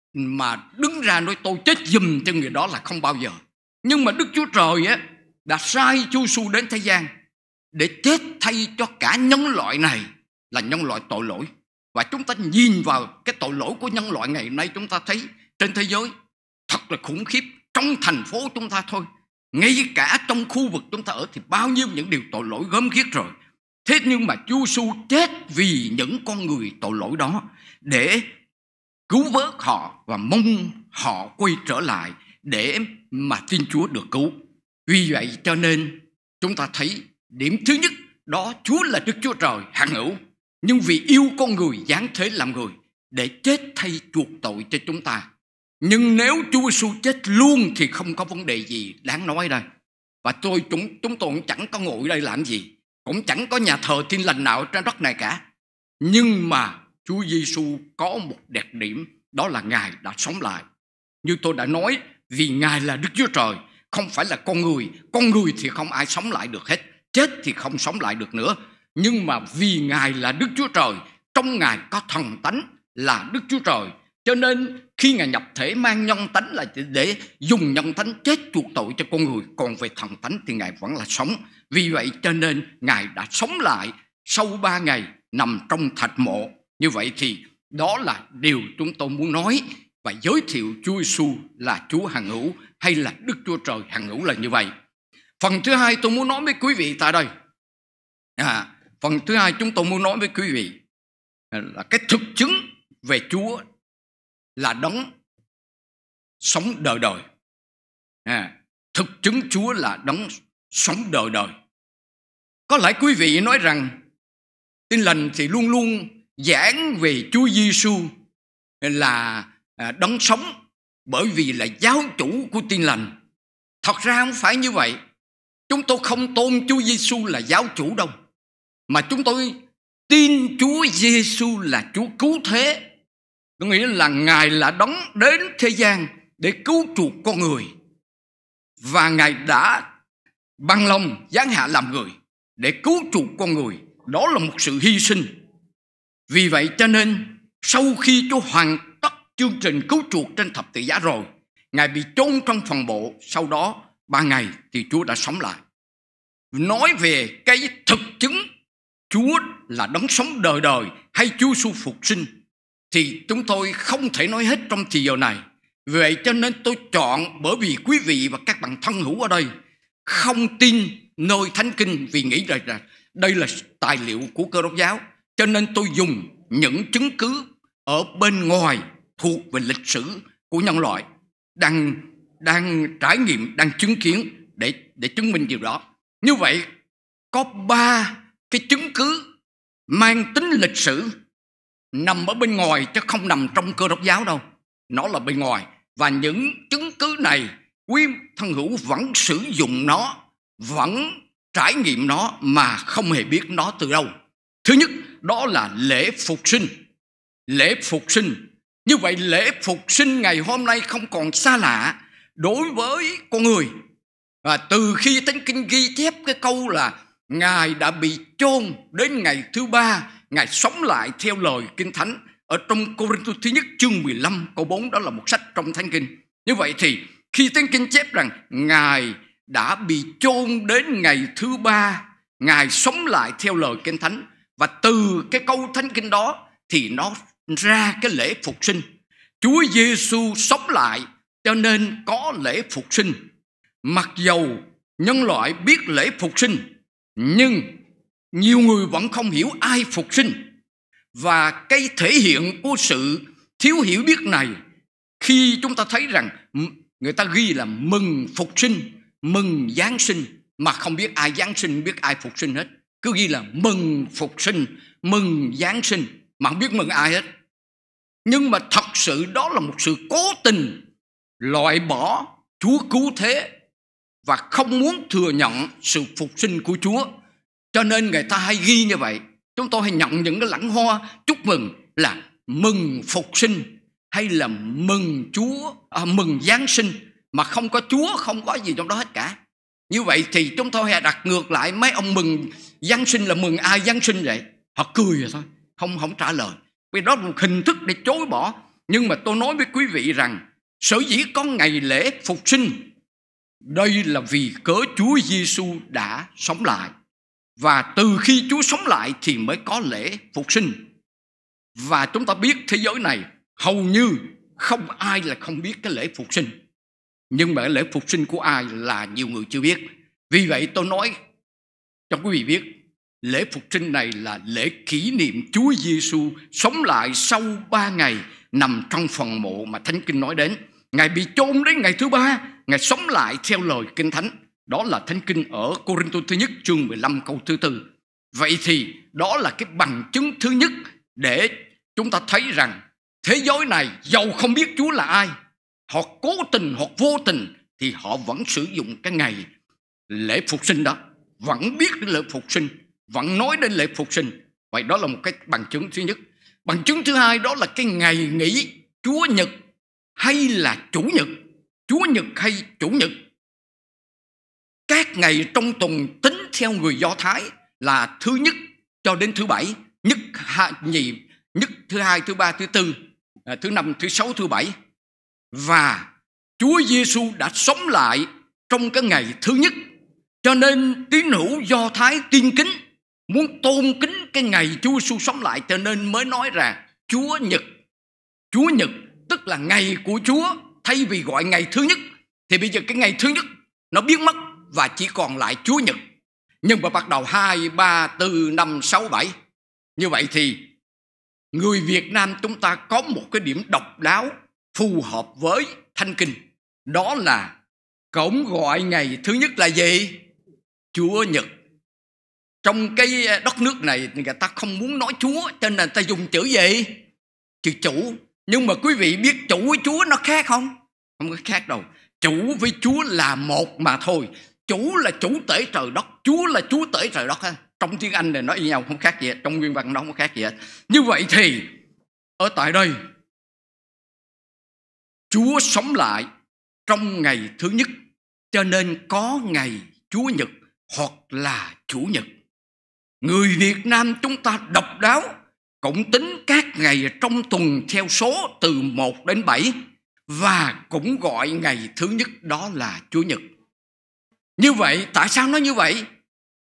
G: mà đứng ra nói tôi chết giùm cho người đó, là không bao giờ. Nhưng mà Đức Chúa Trời á, đã sai Chúa Giêsu đến thế gian để chết thay cho cả nhân loại này, là nhân loại tội lỗi. Và chúng ta nhìn vào cái tội lỗi của nhân loại ngày nay, chúng ta thấy trên thế giới thật là khủng khiếp. Trong thành phố chúng ta thôi, ngay cả trong khu vực chúng ta ở thì bao nhiêu những điều tội lỗi gớm ghiếc rồi. Thế nhưng mà Chúa Giêsu chết vì những con người tội lỗi đó, để cứu vớt họ và mong họ quay trở lại để mà tin Chúa được cứu. Vì vậy cho nên chúng ta thấy điểm thứ nhất đó, Chúa là Đức Chúa Trời hằng hữu, nhưng vì yêu con người giáng thế làm người để chết thay chuộc tội cho chúng ta. Nhưng nếu Chúa Giêsu chết luôn thì không có vấn đề gì đáng nói đây. Và tôi chúng, chúng tôi cũng chẳng có ngồi đây làm gì, cũng chẳng có nhà thờ Tin Lành nào trên đất này cả. Nhưng mà Chúa Giêsu có một đặc điểm, đó là Ngài đã sống lại. Như tôi đã nói, vì Ngài là Đức Chúa Trời, không phải là con người. Con người thì không ai sống lại được hết, chết thì không sống lại được nữa. Nhưng mà vì Ngài là Đức Chúa Trời, trong Ngài có thần tánh là Đức Chúa Trời, cho nên khi Ngài nhập thể mang nhân tánh là để dùng nhân tánh chết chuộc tội cho con người. Còn về thần tánh thì Ngài vẫn là sống. Vì vậy cho nên Ngài đã sống lại sau ba ngày nằm trong thạch mộ. Như vậy thì đó là điều chúng tôi muốn nói và giới thiệu Chúa Giêsu là Chúa hằng hữu, hay là Đức Chúa Trời hằng hữu là như vậy. Phần thứ hai tôi muốn nói với quý vị tại đây. À, phần thứ hai chúng tôi muốn nói với quý vị là cái thực chứng về Chúa là đấng sống đời đời. À, thực chứng Chúa là đấng sống đời đời. Có lẽ quý vị nói rằng Tin Lành thì luôn luôn giảng về Chúa Giêsu là đấng sống, bởi vì là giáo chủ của Tin Lành. Thật ra không phải như vậy. Chúng tôi không tôn Chúa Giêsu là giáo chủ đâu, mà chúng tôi tin Chúa Giêsu là Chúa cứu thế. Có nghĩa là Ngài là đấng đến thế gian để cứu chuộc con người, và Ngài đã bằng lòng giáng hạ làm người để cứu chuộc con người. Đó là một sự hy sinh. Vì vậy cho nên sau khi Chúa hoàn tất chương trình cứu chuộc trên thập tự giá rồi, Ngài bị chôn trong phần mộ. Sau đó ba ngày thì Chúa đã sống lại. Nói về cái thực chứng Chúa là đấng sống đời đời hay Chúa Giêsu phục sinh thì chúng tôi không thể nói hết trong thời giờ này. Vậy cho nên tôi chọn, bởi vì quý vị và các bạn thân hữu ở đây không tin nơi Thánh Kinh vì nghĩ rằng là đây là tài liệu của Cơ Đốc giáo, cho nên tôi dùng những chứng cứ ở bên ngoài thuộc về lịch sử của nhân loại đang đang trải nghiệm, đang chứng kiến để để chứng minh điều đó. Như vậy có ba cái chứng cứ mang tính lịch sử nằm ở bên ngoài chứ không nằm trong Cơ Đốc giáo đâu. Nó là bên ngoài, và những chứng cứ này quý thân hữu vẫn sử dụng nó, vẫn trải nghiệm nó mà không hề biết nó từ đâu. Thứ nhất, đó là lễ phục sinh. Lễ phục sinh. Như vậy lễ phục sinh ngày hôm nay không còn xa lạ đối với con người. Và từ khi Thánh Kinh ghi chép cái câu là Ngài đã bị chôn, đến ngày thứ ba Ngài sống lại theo lời Kinh Thánh ở trong Cô-rinh-tô thứ nhất chương mười lăm câu bốn, đó là một sách trong Thánh Kinh. Như vậy thì khi Thánh Kinh chép rằng Ngài đã bị chôn đến ngày thứ ba Ngài sống lại theo lời Kinh Thánh, và từ cái câu Thánh Kinh đó thì nó ra cái lễ phục sinh. Chúa Giêsu sống lại cho nên có lễ phục sinh. Mặc dầu nhân loại biết lễ phục sinh, nhưng nhiều người vẫn không hiểu ai phục sinh. Và cái thể hiện của sự thiếu hiểu biết này, khi chúng ta thấy rằng người ta ghi là mừng phục sinh, mừng Giáng sinh, mà không biết ai Giáng sinh, biết ai phục sinh hết. Cứ ghi là mừng phục sinh, mừng Giáng sinh, mà không biết mừng ai hết. Nhưng mà thật sự đó là một sự cố tình loại bỏ Chúa cứu thế và không muốn thừa nhận sự phục sinh của Chúa. Cho nên người ta hay ghi như vậy. Chúng tôi hay nhận những cái lãng hoa chúc mừng là mừng phục sinh hay là mừng Chúa, à, mừng Giáng sinh, mà không có Chúa, không có gì trong đó hết cả. Như vậy thì chúng tôi hay đặt ngược lại, mấy ông mừng Giáng sinh là mừng ai Giáng sinh vậy? Họ cười rồi thôi, không không trả lời. Vì đó là một hình thức để chối bỏ. Nhưng mà tôi nói với quý vị rằng sở dĩ có ngày lễ phục sinh, đây là vì cớ Chúa Giêsu đã sống lại. Và từ khi Chúa sống lại thì mới có lễ phục sinh. Và chúng ta biết thế giới này hầu như không ai là không biết cái lễ phục sinh. Nhưng mà cái lễ phục sinh của ai là nhiều người chưa biết. Vì vậy tôi nói cho quý vị biết, lễ phục sinh này là lễ kỷ niệm Chúa Giêsu sống lại sau ba ngày nằm trong phần mộ mà Thánh Kinh nói đến. Ngài bị chôn đến ngày thứ ba, Ngài sống lại theo lời Kinh Thánh. Đó là Thánh Kinh ở Cô-rinh-tô thứ nhất chương mười lăm câu thứ tư. Vậy thì đó là cái bằng chứng thứ nhất để chúng ta thấy rằng thế giới này dầu không biết Chúa là ai, họ cố tình hoặc vô tình thì họ vẫn sử dụng cái ngày lễ phục sinh đó, vẫn biết đến lễ phục sinh, vẫn nói đến lễ phục sinh. Vậy đó là một cái bằng chứng thứ nhất. Bằng chứng thứ hai đó là cái ngày nghỉ Chúa Nhật hay là Chủ Nhật. Chúa Nhật hay Chủ Nhật. Các ngày trong tuần tính theo người Do Thái là thứ nhất cho đến thứ bảy, nhất, hai, nhì, nhất, thứ hai, thứ ba, thứ tư, thứ năm, thứ sáu, thứ bảy. Và Chúa Giêsu đã sống lại trong cái ngày thứ nhất. Cho nên tín hữu Do Thái tiên kính muốn tôn kính cái ngày Chúa Giêsu sống lại, cho nên mới nói rằng Chúa Nhật. Chúa Nhật tức là ngày của Chúa. Thay vì gọi ngày thứ nhất thì bây giờ cái ngày thứ nhất nó biến mất và chỉ còn lại Chúa Nhật. Nhưng mà bắt đầu hai, ba, tư, năm, sáu, bảy. Như vậy thì người Việt Nam chúng ta có một cái điểm độc đáo phù hợp với Thánh Kinh. Đó là cổng gọi ngày thứ nhất là gì? Chúa Nhật. Trong cái đất nước này người ta không muốn nói Chúa, cho nên người ta dùng chữ gì? Chữ chủ. Nhưng mà quý vị biết chủ với Chúa nó khác không? Không có khác đâu. Chủ với Chúa là một mà thôi. Chủ là chủ tể trời đất, Chúa là Chúa tể trời đất. Trong tiếng Anh này nói với nhau không khác gì hết, trong nguyên văn nó không khác gì hết. Như vậy thì ở tại đây Chúa sống lại trong ngày thứ nhất, cho nên có ngày Chúa Nhật hoặc là Chủ Nhật. Người Việt Nam chúng ta độc đáo, cũng tính các ngày trong tuần theo số từ một đến bảy, và cũng gọi ngày thứ nhất đó là Chúa Nhật. Như vậy tại sao nó như vậy?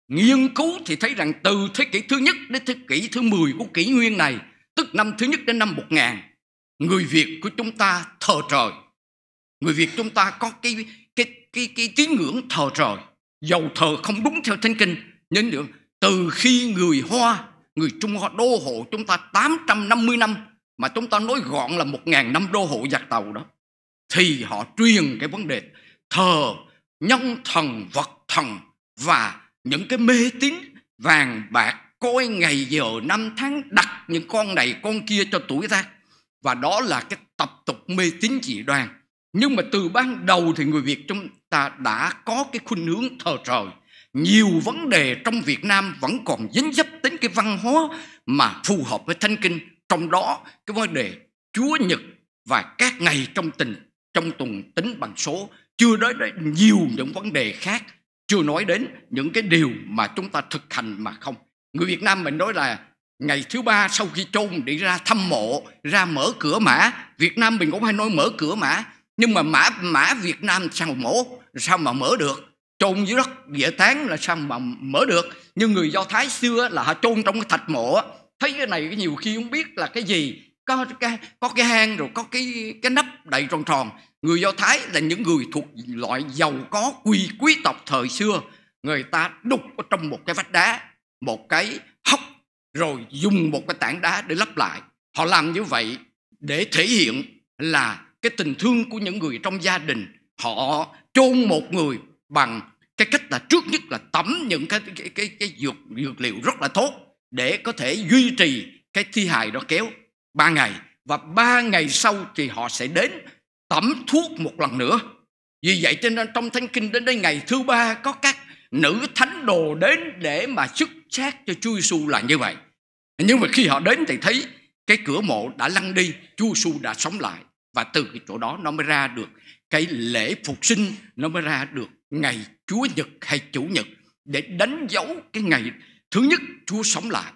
G: nghiên cứu thì thấy rằng từ thế kỷ thứ nhất đến thế kỷ thứ mười của kỷ nguyên này, tức năm thứ nhất đến năm một nghìn, người Việt của chúng ta thờ trời. Người Việt chúng ta có cái cái cái cái tín ngưỡng thờ trời, dầu thờ không đúng theo Thánh Kinh. Nhân được từ khi người Hoa, người Trung Hoa đô hộ chúng ta tám trăm năm mươi năm, mà chúng ta nói gọn là một nghìn năm đô hộ giặc Tàu đó, thì họ truyền cái vấn đề thờ nhân thần, vật thần và những cái mê tín vàng bạc, coi ngày giờ năm tháng, đặt những con này con kia cho tuổi tác. Và đó là cái tập tục mê tín dị đoan. Nhưng mà từ ban đầu thì người Việt chúng ta đã có cái khuynh hướng thờ trời. Nhiều vấn đề trong Việt Nam vẫn còn dính dấp đến cái văn hóa mà phù hợp với Thánh Kinh. Trong đó cái vấn đề Chúa Nhật và các ngày trong tình trong tuần tính bằng số, chưa nói đến nhiều những vấn đề khác, chưa nói đến những cái điều mà chúng ta thực hành mà không. Người Việt Nam mình nói là ngày thứ ba sau khi chôn đi ra thăm mộ, ra mở cửa mã. Việt Nam mình cũng hay nói mở cửa mã, nhưng mà mã mã Việt Nam sao mổ, sao mà mở được? Chôn dưới đất địa tán là sao mà mở được? Nhưng người Do Thái xưa là họ chôn trong cái thạch mộ, thấy cái này nhiều khi không biết là cái gì, có cái có cái hang rồi có cái cái nắp đầy tròn tròn. Người Do Thái là những người thuộc loại giàu có quý quý tộc thời xưa, người ta đục ở trong một cái vách đá, một cái hốc, rồi dùng một cái tảng đá để lấp lại. Họ làm như vậy để thể hiện là cái tình thương của những người trong gia đình. Họ chôn một người bằng cái cách là trước nhất là tẩm những cái cái cái, cái dược dược liệu rất là tốt để có thể duy trì cái thi hài đó kéo ba ngày, và ba ngày sau thì họ sẽ đến tẩm thuốc một lần nữa. Vì vậy cho nên trong Thánh Kinh đến đây ngày thứ ba có các nữ thánh đồ đến để mà xuất xác cho Chúa Giêsu là như vậy. Nhưng mà khi họ đến thì thấy cái cửa mộ đã lăn đi, Chúa Giêsu đã sống lại, và từ cái chỗ đó nó mới ra được cái lễ phục sinh, nó mới ra được ngày Chúa Nhật hay Chủ Nhật để đánh dấu cái ngày thứ nhất Chúa sống lại.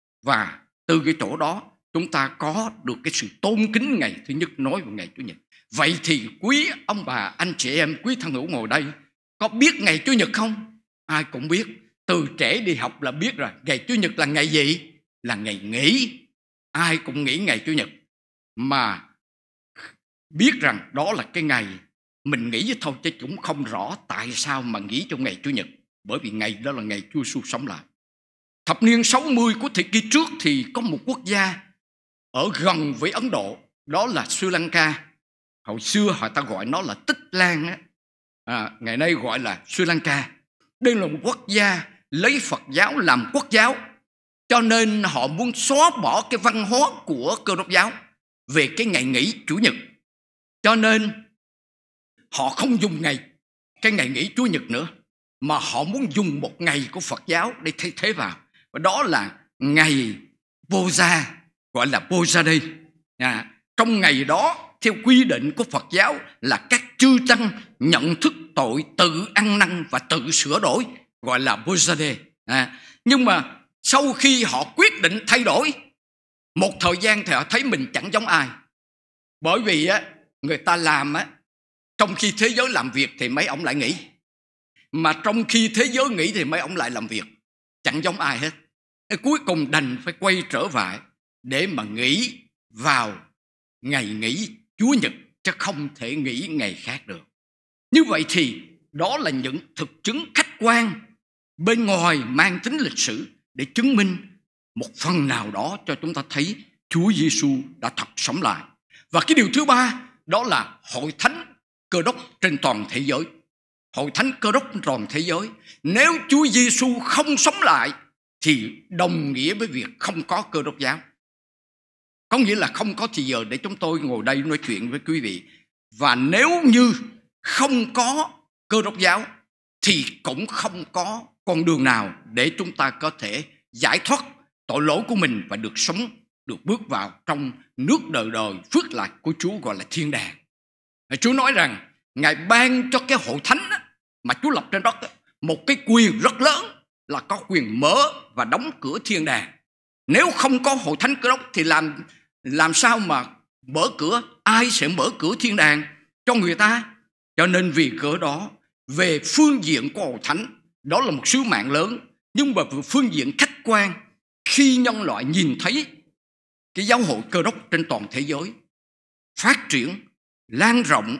G: Và từ cái chỗ đó chúng ta có được cái sự tôn kính ngày thứ nhất nói về ngày Chủ Nhật. Vậy thì quý ông bà, anh chị em, quý thân hữu ngồi đây có biết ngày Chủ Nhật không? Ai cũng biết, từ trẻ đi học là biết rồi. Ngày Chủ Nhật là ngày gì? Là ngày nghỉ. Ai cũng nghỉ ngày Chủ Nhật, mà biết rằng đó là cái ngày mình nghỉ thôi, chứ cũng không rõ tại sao mà nghỉ trong ngày Chủ Nhật. Bởi vì ngày đó là ngày Chúa Giêsu sống lại. Thập niên sáu mươi của thế kỷ trước thì có một quốc gia ở gần với Ấn Độ, đó là Sri Lanka. Hồi xưa họ ta gọi nó là Tích Lan á. À, ngày nay gọi là Sri Lanka. Đây là một quốc gia lấy Phật giáo làm quốc giáo, cho nên họ muốn xóa bỏ cái văn hóa của Cơ Đốc giáo về cái ngày nghỉ Chủ Nhật. Cho nên họ không dùng ngày cái ngày nghỉ Chủ Nhật nữa, mà họ muốn dùng một ngày của Phật giáo để thay thế vào. Và đó là ngày Boza, gọi là Boza Day. À, trong ngày đó, theo quy định của Phật giáo là các chư tăng nhận thức tội, tự ăn năn và tự sửa đổi, gọi là Boza Day. À, nhưng mà sau khi họ quyết định thay đổi, một thời gian thì họ thấy mình chẳng giống ai. Bởi vì á, người ta làm á, trong khi thế giới làm việc thì mấy ông lại nghỉ, mà trong khi thế giới nghỉ thì mấy ông lại làm việc, chẳng giống ai hết. Cuối cùng đành phải quay trở lại để mà nghỉ vào ngày nghỉ Chúa Nhật, chứ không thể nghỉ ngày khác được. Như vậy thì đó là những thực chứng khách quan bên ngoài mang tính lịch sử để chứng minh một phần nào đó cho chúng ta thấy Chúa Giêsu đã thật sống lại. Và cái điều thứ ba đó là hội thánh Cơ Đốc trên toàn thế giới. Hội thánh Cơ Đốc trên toàn thế giới, nếu Chúa Giêsu không sống lại thì đồng nghĩa với việc không có Cơ Đốc giáo. Có nghĩa là không có thì giờ để chúng tôi ngồi đây nói chuyện với quý vị. Và nếu như không có Cơ Đốc giáo thì cũng không có con đường nào để chúng ta có thể giải thoát tội lỗi của mình và được sống, được bước vào trong nước đời đời phước lạc của Chúa, gọi là thiên đàng. Chúa nói rằng Ngài ban cho cái hội thánh mà Chúa lập trên đất một cái quyền rất lớn, là có quyền mở và đóng cửa thiên đàng. Nếu không có hội thánh Cơ Đốc thì làm làm sao mà mở cửa? Ai sẽ mở cửa thiên đàng cho người ta? Cho nên vì cớ đó, về phương diện của hội thánh, đó là một sứ mạng lớn Nhưng mà về phương diện khách quan, khi nhân loại nhìn thấy cái giáo hội Cơ Đốc trên toàn thế giới phát triển, lan rộng,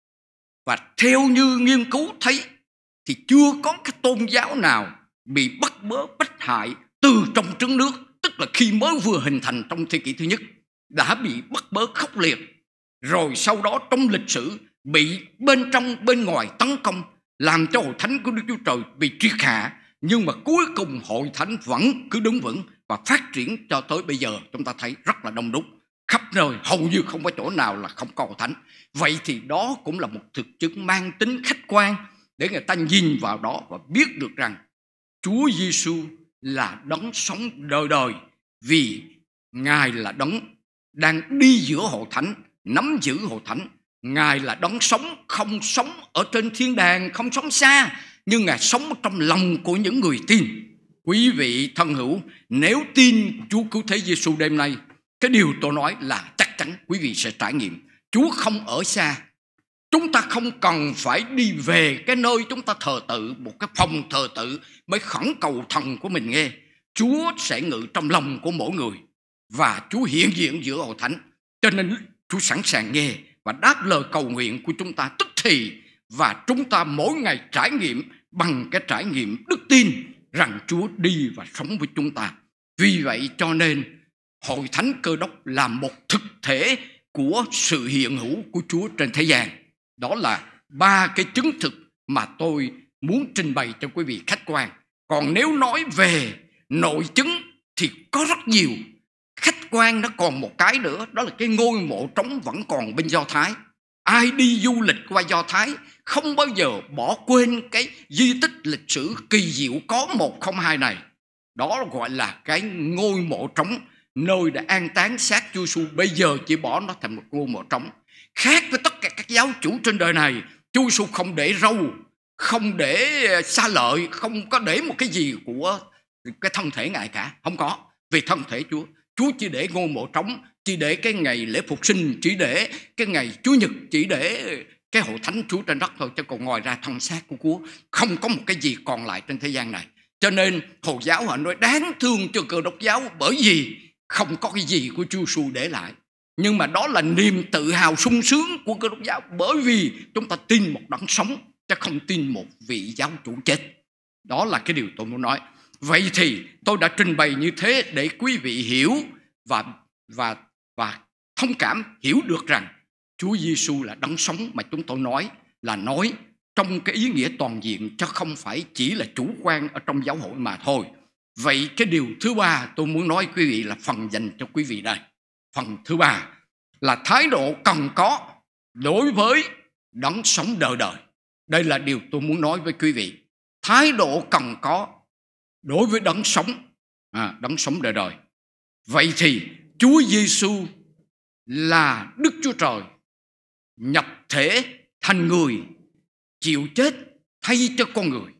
G: và theo như nghiên cứu thấy thì chưa có cái tôn giáo nào bị bắt bớ bách hại từ trong trứng nước, tức là khi mới vừa hình thành trong thế kỷ thứ nhất đã bị bắt bớ khốc liệt, rồi sau đó trong lịch sử bị bên trong bên ngoài tấn công, làm cho hội thánh của Đức Chúa Trời bị triệt hạ. Nhưng mà cuối cùng hội thánh vẫn cứ đứng vững và phát triển cho tới bây giờ. Chúng ta thấy rất là đông đúc, khắp nơi, hầu như không có chỗ nào là không có hội thánh. Vậy thì đó cũng là một thực chứng mang tính khách quan để người ta nhìn vào đó và biết được rằng Chúa Giêsu là đấng sống đời đời, vì Ngài là đấng đang đi giữa hội thánh, nắm giữ hội thánh. Ngài là đấng sống, không sống ở trên thiên đàng, không sống xa, nhưng Ngài sống trong lòng của những người tin. Quý vị thân hữu, nếu tin Chúa Cứu Thế Giêsu đêm nay, cái điều tôi nói là chắc chắn quý vị sẽ trải nghiệm Chúa không ở xa. Chúng ta không cần phải đi về cái nơi chúng ta thờ tự, một cái phòng thờ tự mới khẩn cầu thần của mình nghe. Chúa sẽ ngự trong lòng của mỗi người và Chúa hiện diện giữa hội thánh. Cho nên Chúa sẵn sàng nghe và đáp lời cầu nguyện của chúng ta tức thì, và chúng ta mỗi ngày trải nghiệm bằng cái trải nghiệm đức tin rằng Chúa đi và sống với chúng ta. Vì vậy cho nên hội thánh Cơ Đốc là một thực thể của sự hiện hữu của Chúa trên thế gian. Đó là ba cái chứng thực mà tôi muốn trình bày cho quý vị khách quan. Còn nếu nói về nội chứng thì có rất nhiều. Khách quan nó còn một cái nữa, đó là cái ngôi mộ trống vẫn còn bên Do Thái. Ai đi du lịch qua Do Thái không bao giờ bỏ quên cái di tích lịch sử kỳ diệu có một không hai này. Đó gọi là cái ngôi mộ trống, nơi đã an táng xác Chúa Giêsu. Bây giờ chỉ bỏ nó thành một ngôi mộ trống. Khác với tất cả các giáo chủ trên đời này, Chúa Giêsu không để râu, không để sa lợi, không có để một cái gì của cái thân thể Ngài cả. Không có. Vì thân thể Chúa, Chúa chỉ để ngôi mộ trống, chỉ để cái ngày lễ phục sinh, chỉ để cái ngày Chúa Nhật, chỉ để cái hội thánh Chúa trên đất thôi. Chứ còn ngoài ra thân xác của Chúa không có một cái gì còn lại trên thế gian này. Cho nên Hồi giáo họ nói đáng thương cho Cơ Đốc giáo, bởi vì không có cái gì của Chúa Giêsu để lại. Nhưng mà đó là niềm tự hào sung sướng của Cơ Đốc giáo, bởi vì chúng ta tin một đấng sống chứ không tin một vị giáo chủ chết. Đó là cái điều tôi muốn nói. Vậy thì tôi đã trình bày như thế để quý vị hiểu và và và thông cảm, hiểu được rằng Chúa Giêsu là đấng sống mà chúng tôi nói là nói trong cái ý nghĩa toàn diện, chứ không phải chỉ là chủ quan ở trong giáo hội mà thôi. Vậy cái điều thứ ba tôi muốn nói quý vị là phần dành cho quý vị đây. Phần thứ ba là thái độ cần có đối với đấng sống đời đời. Đây là điều tôi muốn nói với quý vị. Thái độ cần có đối với đấng sống, à, đấng sống đời đời. Vậy thì Chúa Giêsu là Đức Chúa Trời nhập thể thành người, chịu chết thay cho con người.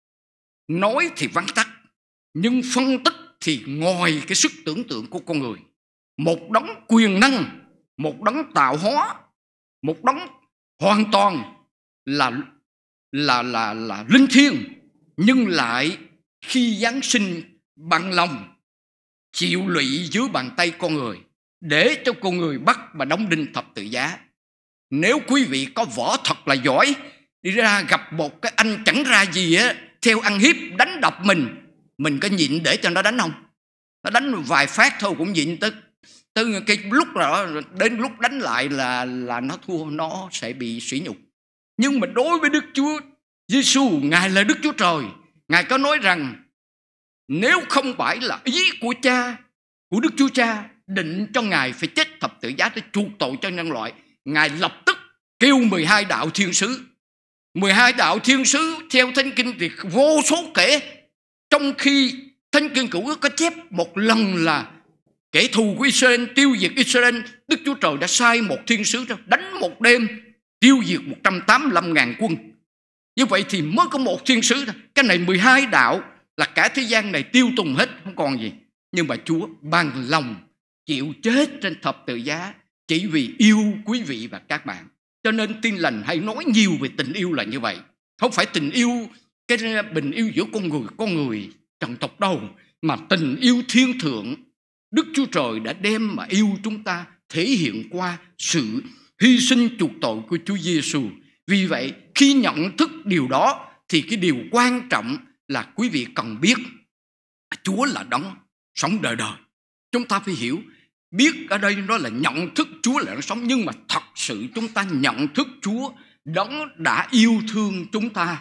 G: Nói thì vắn tắt, nhưng phân tích thì ngoài cái sức tưởng tượng của con người. Một đấng quyền năng, một đấng tạo hóa, một đấng hoàn toàn là là là là linh thiêng, nhưng lại khi giáng sinh bằng lòng chịu lụy dưới bàn tay con người để cho con người bắt và đóng đinh thập tự giá. Nếu quý vị có võ thật là giỏi, đi ra gặp một cái anh chẳng ra gì á, theo ăn hiếp đánh đập mình, mình có nhịn để cho nó đánh không? Nó đánh vài phát thôi cũng nhịn, tới tới cái lúc đó, đến lúc đánh lại là là nó thua, nó sẽ bị sỉ nhục. Nhưng mà đối với Đức Chúa Giêsu, Ngài là Đức Chúa Trời, Ngài có nói rằng nếu không phải là ý của Cha, của Đức Chúa Cha định cho Ngài phải chết thập tự giá để chuộc tội cho nhân loại, Ngài lập tức kêu mười hai đạo thiên sứ. mười hai đạo thiên sứ theo Thánh Kinh thì vô số kể, trong khi Thánh Kinh Cũ có chép một lần là kẻ thù của Israel tiêu diệt Israel, Đức Chúa Trời đã sai một thiên sứ đánh một đêm tiêu diệt một trăm tám mươi lăm ngàn quân. Như vậy thì mới có một thiên sứ thôi. Cái này mười hai đạo là cả thế gian này tiêu tùng hết, không còn gì. Nhưng mà Chúa bằng lòng chịu chết trên thập tự giá chỉ vì yêu quý vị và các bạn. Cho nên Tin Lành hay nói nhiều về tình yêu là như vậy. Không phải tình yêu, cái tình yêu giữa con người con người trần tộc đâu, mà tình yêu thiên thượng Đức Chúa Trời đã đem mà yêu chúng ta, thể hiện qua sự hy sinh chuộc tội của Chúa Giêsu. Vì vậy khi nhận thức điều đó thì cái điều quan trọng là quý vị cần biết Chúa là đấng sống đời đời. Chúng ta phải hiểu, biết ở đây nó là nhận thức Chúa là đấng sống, nhưng mà thật sự chúng ta nhận thức Chúa đấng đã yêu thương chúng ta.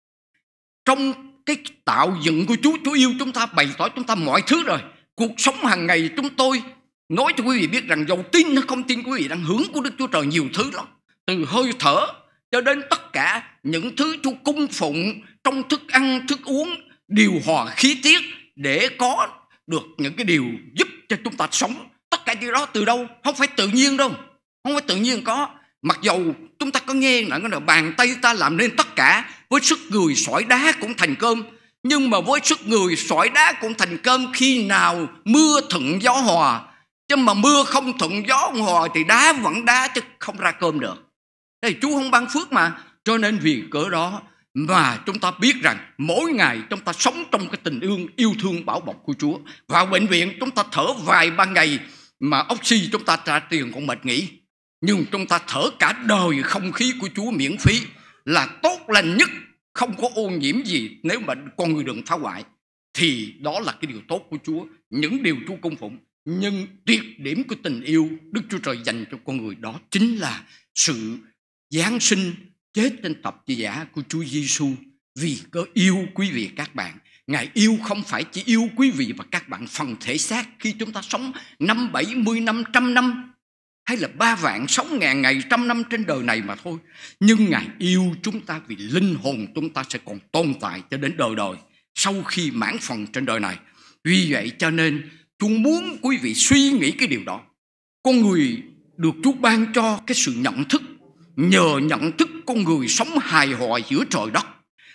G: Trong cái tạo dựng của Chúa, Chúa yêu chúng ta, bày tỏ chúng ta mọi thứ rồi. Cuộc sống hàng ngày chúng tôi nói cho quý vị biết rằng dầu tin hay không tin, quý vị đang hưởng của Đức Chúa Trời nhiều thứ lắm. Từ hơi thở cho đến tất cả những thứ Chúa cung phụng trong thức ăn, thức uống, điều hòa khí tiết để có được những cái điều giúp cho chúng ta sống. Tất cả điều đó từ đâu? Không phải tự nhiên đâu. Không phải tự nhiên có. Mặc dầu chúng ta có nghe là bàn tay ta làm nên tất cả, với sức người sỏi đá cũng thành cơm. Nhưng mà với sức người sỏi đá cũng thành cơm khi nào mưa thuận gió hòa. Chứ mà mưa không thuận gió hòa thì đá vẫn đá chứ không ra cơm được. Đây Chúa không ban phước mà. Cho nên vì cỡ đó mà chúng ta biết rằng mỗi ngày chúng ta sống trong cái tình yêu, yêu thương bảo bọc của Chúa. Vào bệnh viện chúng ta thở vài ba ngày mà oxy chúng ta trả tiền cũng mệt nghỉ. Nhưng chúng ta thở cả đời không khí của Chúa miễn phí là tốt lành nhất, không có ô nhiễm gì. Nếu mà con người đừng phá hoại thì đó là cái điều tốt của Chúa, những điều Chúa cung phụng. Nhưng tuyệt điểm của tình yêu Đức Chúa Trời dành cho con người đó chính là sự giáng sinh chết trên thập tự giá của Chúa Giêsu. Vì cớ yêu quý vị các bạn, Ngài yêu không phải chỉ yêu quý vị và các bạn phần thể xác khi chúng ta sống năm bảy mươi năm, trăm năm, hay là ba vạn sáu ngàn ngày, trăm năm trên đời này mà thôi. Nhưng Ngài yêu chúng ta vì linh hồn chúng ta sẽ còn tồn tại cho đến đời đời sau khi mãn phần trên đời này. Vì vậy cho nên Chúa muốn quý vị suy nghĩ cái điều đó. Con người được Chúa ban cho cái sự nhận thức. Nhờ nhận thức con người sống hài hòa giữa trời đất,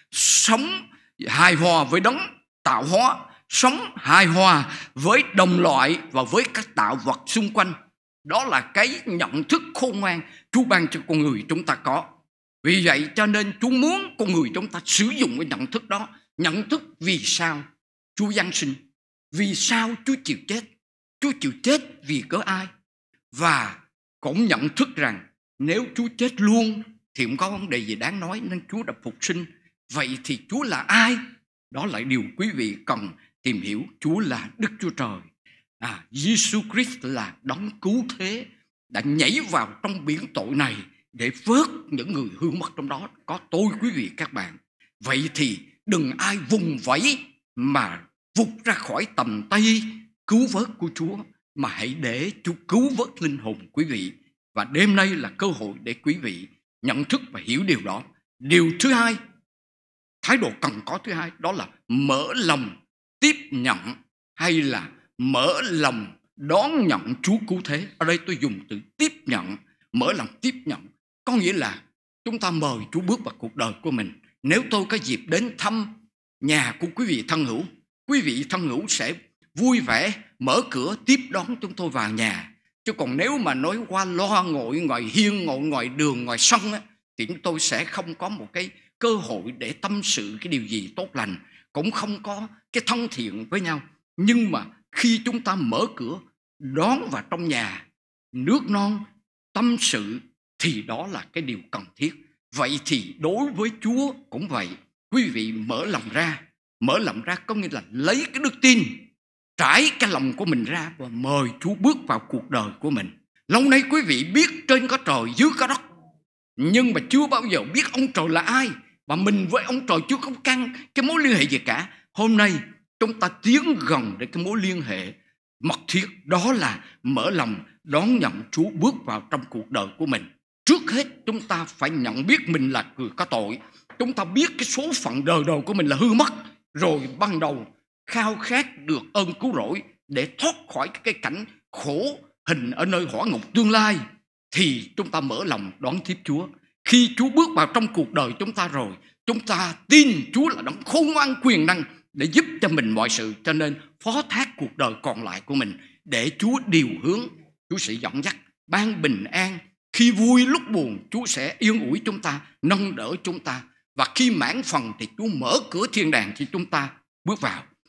G: sống hài hòa với đấng tạo hóa, sống hài hòa với đồng loại và với các tạo vật xung quanh. Đó là cái nhận thức khôn ngoan Chúa ban cho con người chúng ta có. Vì vậy cho nên Chúa muốn con người chúng ta sử dụng cái nhận thức đó. Nhận thức vì sao Chúa giáng sinh, vì sao Chúa chịu chết, Chúa chịu chết vì cớ ai. Và cũng nhận thức rằng nếu Chúa chết luôn thì không có vấn đề gì đáng nói, nên Chúa đã phục sinh. Vậy thì Chúa là ai? Đó là điều quý vị cần tìm hiểu. Chúa là Đức Chúa Trời. À, Giêsu Christ là đấng cứu thế, đã nhảy vào trong biển tội này để vớt những người hư mất trong đó. Có tôi quý vị các bạn. Vậy thì đừng ai vùng vẫy mà vụt ra khỏi tầm tay cứu vớt của Chúa, mà hãy để Chúa cứu vớt linh hồn quý vị. Và đêm nay là cơ hội để quý vị nhận thức và hiểu điều đó. Điều thứ hai, thái độ cần có thứ hai, đó là mở lòng tiếp nhận hay là mở lòng đón nhận Chúa cứu thế. Ở đây tôi dùng từ tiếp nhận, mở lòng tiếp nhận. Có nghĩa là chúng ta mời Chúa bước vào cuộc đời của mình. Nếu tôi có dịp đến thăm nhà của quý vị thân hữu, quý vị thân hữu sẽ vui vẻ mở cửa tiếp đón chúng tôi vào nhà. Chứ còn nếu mà nói qua loa ngồi ngoài hiên, ngồi ngoài đường, ngoài sân á, thì chúng tôi sẽ không có một cái cơ hội để tâm sự cái điều gì tốt lành, cũng không có cái thân thiện với nhau. Nhưng mà khi chúng ta mở cửa đón vào trong nhà, nước non, tâm sự, thì đó là cái điều cần thiết. Vậy thì đối với Chúa cũng vậy. Quý vị mở lòng ra. Mở lòng ra có nghĩa là lấy cái đức tin, trải cái lòng của mình ra và mời Chúa bước vào cuộc đời của mình. Lâu nay quý vị biết trên có trời, dưới có đất, nhưng mà chưa bao giờ biết ông trời là ai. Và mình với ông trời chưa có căn cái mối liên hệ gì cả. Hôm nay chúng ta tiến gần đến cái mối liên hệ mật thiết. Đó là mở lòng đón nhận Chúa bước vào trong cuộc đời của mình. Trước hết chúng ta phải nhận biết mình là người có tội. Chúng ta biết cái số phận đời đời của mình là hư mất. Rồi ban đầu khao khát được ơn cứu rỗi để thoát khỏi cái cảnh khổ hình ở nơi hỏa ngục tương lai. Thì chúng ta mở lòng đón tiếp Chúa. Khi Chúa bước vào trong cuộc đời chúng ta rồi, chúng ta tin Chúa là đấng khôn ngoan quyền năng để giúp cho mình mọi sự. Cho nên phó thác cuộc đời còn lại của mình để Chúa điều hướng. Chúa sẽ dẫn dắt, ban bình an. Khi vui lúc buồn, Chúa sẽ yên ủi chúng ta, nâng đỡ chúng ta. Và khi mãn phần thì Chúa mở cửa thiên đàng cho chúng ta bước vào.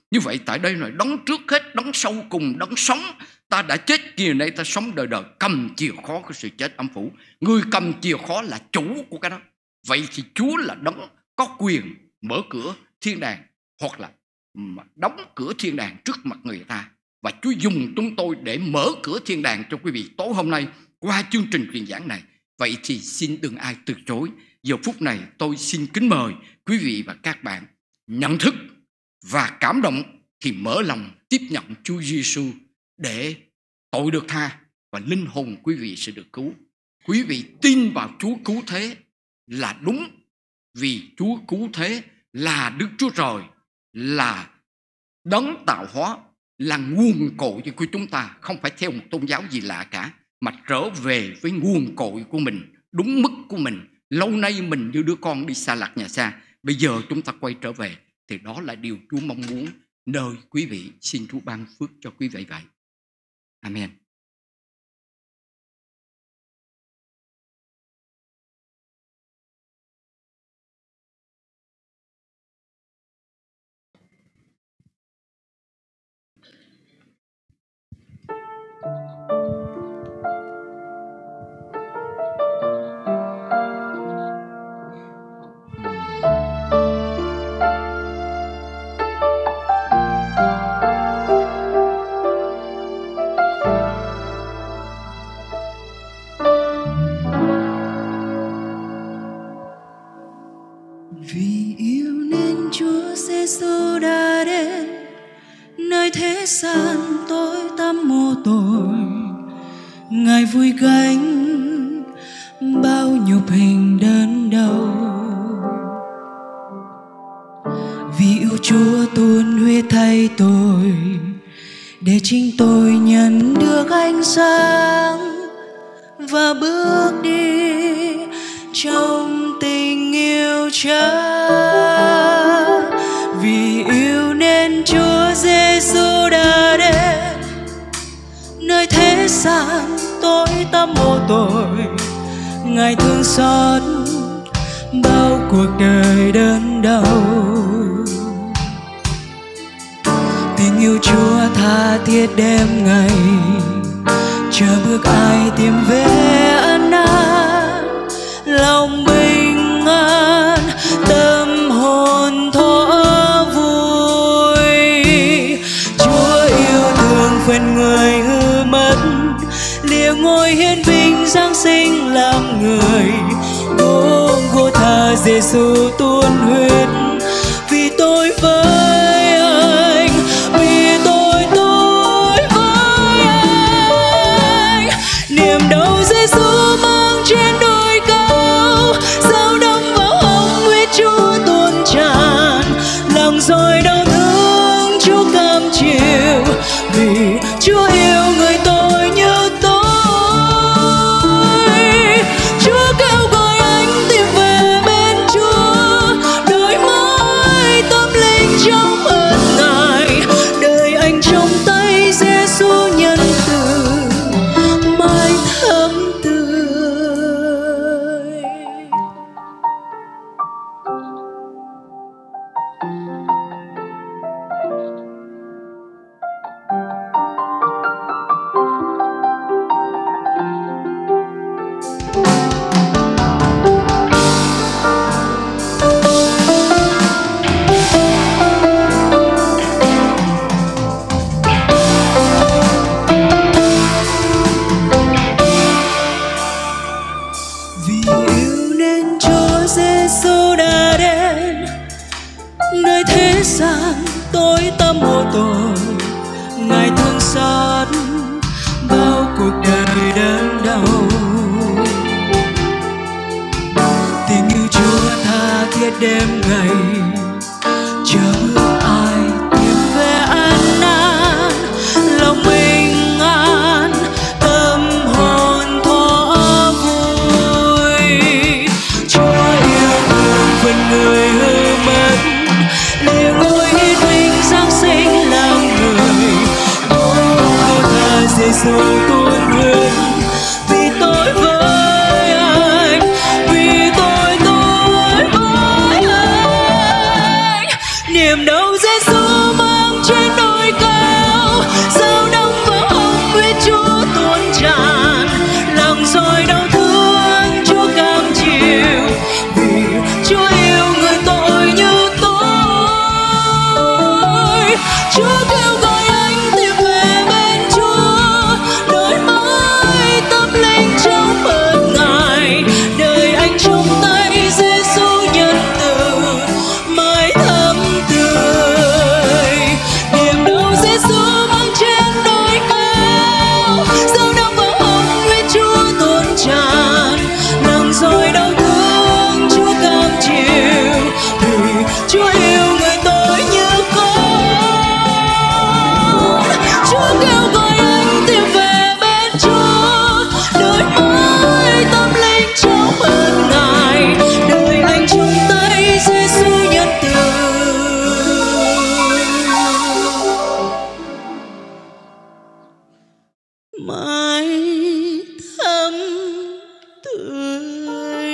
G: Như vậy tại đây là đấng trước hết, đấng sau cùng, đấng sống. Ta đã chết, kìa nay ta sống đời đời, cầm chìa khóa của sự chết âm phủ. Người cầm chìa khóa là chủ của cái đó. Vậy thì Chúa là đấng có quyền mở cửa thiên đàng hoặc là đóng cửa thiên đàng trước mặt người ta. Và Chúa dùng chúng tôi để mở cửa thiên đàng cho quý vị tối hôm nay qua chương trình truyền giảng này. Vậy thì xin đừng ai từ chối. Giờ phút này tôi xin kính mời quý vị và các bạn nhận thức và cảm động thì mở lòng tiếp nhận Chúa Giêsu để tội được tha và linh hồn quý vị sẽ được cứu. Quý vị tin vào Chúa cứu thế là đúng, vì Chúa cứu thế là Đức Chúa Trời, là đấng tạo hóa, là nguồn cội của chúng ta, không phải theo một tôn giáo gì lạ cả, mà trở về với nguồn cội của mình, đúng mức của mình. Lâu nay mình như đứa con đi xa lạc nhà xa, bây giờ chúng ta quay trở về, thì đó là điều Chúa mong muốn nơi quý vị. Xin Chúa ban phước cho quý vị vậy. Amen.
E: Vì yêu nên Chúa Giêsu đã đến nơi thế gian tối tăm mồ tội. Ngài vui gánh bao nhục hình đớn đau. Vì yêu Chúa tuôn huyết thay tôi, để chính tôi nhận được ánh sáng và bước đi trong tình yêu Cha. Vì yêu nên Chúa Giêsu đã đến nơi thế gian tối tăm mồ tội. Ngài thương xót bao cuộc đời đớn đau. Tình yêu Chúa tha thiết đêm ngày, chờ bước ai tìm về ân an, lòng bình an, tâm hồn thỏa vui. Chúa yêu thương phần người hư mất, lìa ngôi hiển vinh Giáng sinh làm người. Gô-gô-tha Giêsu tuôn huyết vì tôi với anh, vì tôi tôi với anh. Niềm đau Giêsu mang trên đôi cao, dao đâm vào hông huyết Chúa tuôn tràn. Lòng rồi đau thương Chúa cam chịu, vì Chúa yêu người tôi như tôi. Chúa kêu gọi anh tìm về bên Chúa, đổi mới tâm linh trong ơn Ngài. Đời anh trong tay Giêsu nhân từ, mãi thắm tươi. Vì yêu nên Chúa Giêsu đã đến nơi thế gian tối tăm mồ tội. Ngài thương xót bao cuộc đời đớn đau. Tình yêu Chúa tha thiết đêm ngày, chờ bước ai tìm về an nan, lòng bình an, tâm hồn thỏa vui. Chúa yêu thương phần người hư mất, lìa ngôi hiển vinh Giáng sinh làm người. Gô-gô-tha Giêsu tuôn huyết vì tôi với anh, vì tôi tôi với anh. Niềm đau Giêsu mang
H: nơi cao, sao đông vào hồng huyết Chúa tuôn tràn, lòng rồi đau thương Chúa cam chịu, vì Chúa yêu người tội như tôi. Chúa kêu gọi anh tìm về bên Chúa, đổi mới tâm linh trong ơn Ngài, đời anh trong tay Giêsu nhân từ mãi thắm tươi. Niềm đau Giêsu mang trên đôi cao, sao đông vào hồng huyết Chúa tuôn tràn, lòng rồi đau thương Chúa cam chịu, vì Chúa yêu người tội như con. Chúa kêu gọi anh tìm về bên Chúa, đổi mới tâm linh trong ơn Ngài, đời anh trong tay Giêsu nhân từ mãi thắm tươi.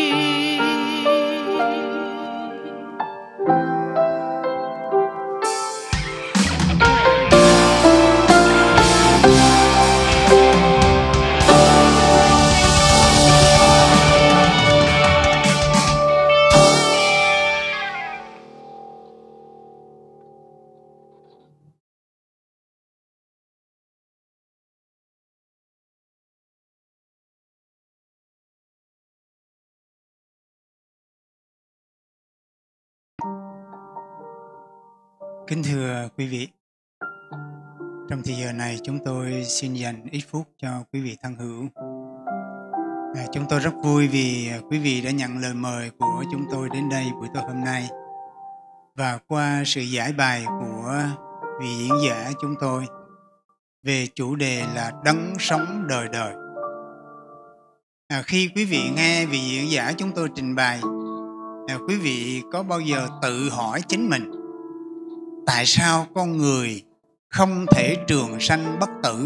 C: Kính thưa quý vị, trong thời giờ này chúng tôi xin dành ít phút cho quý vị thân hữu. À, chúng tôi rất vui vì quý vị đã nhận lời mời của chúng tôi đến đây buổi tối hôm nay. Và qua sự giải bài của vị diễn giả chúng tôi về chủ đề là đấng sống đời đời. À, khi quý vị nghe vị diễn giả chúng tôi trình bày, à, quý vị có bao giờ tự hỏi chính mình, tại sao con người không thể trường sanh bất tử?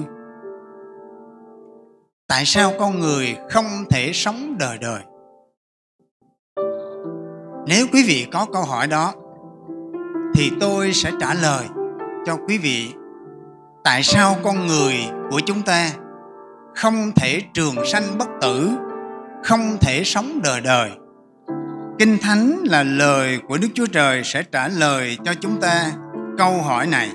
C: Tại sao con người không thể sống đời đời? Nếu quý vị có câu hỏi đó, thì tôi sẽ trả lời cho quý vị tại sao con người của chúng ta không thể trường sanh bất tử, không thể sống đời đời. Kinh Thánh là lời của Đức Chúa Trời sẽ trả lời cho chúng ta câu hỏi này.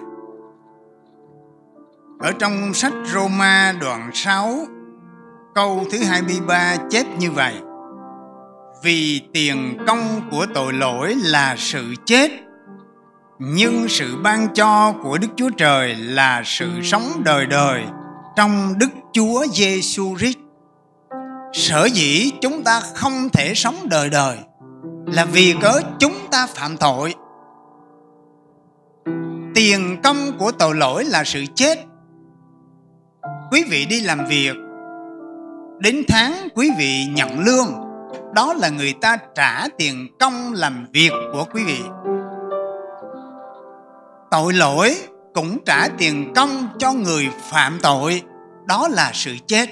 C: Ở trong sách Roma đoạn sáu, câu thứ hai mươi ba chép như vậy: vì tiền công của tội lỗi là sự chết, nhưng sự ban cho của Đức Chúa Trời là sự sống đời đời trong Đức Chúa Giêsu Christ. Sở dĩ chúng ta không thể sống đời đời là vì cớ chúng ta phạm tội. Tiền công của tội lỗi là sự chết. Quý vị đi làm việc, đến tháng quý vị nhận lương, đó là người ta trả tiền công làm việc của quý vị. Tội lỗi cũng trả tiền công cho người phạm tội, đó là sự chết.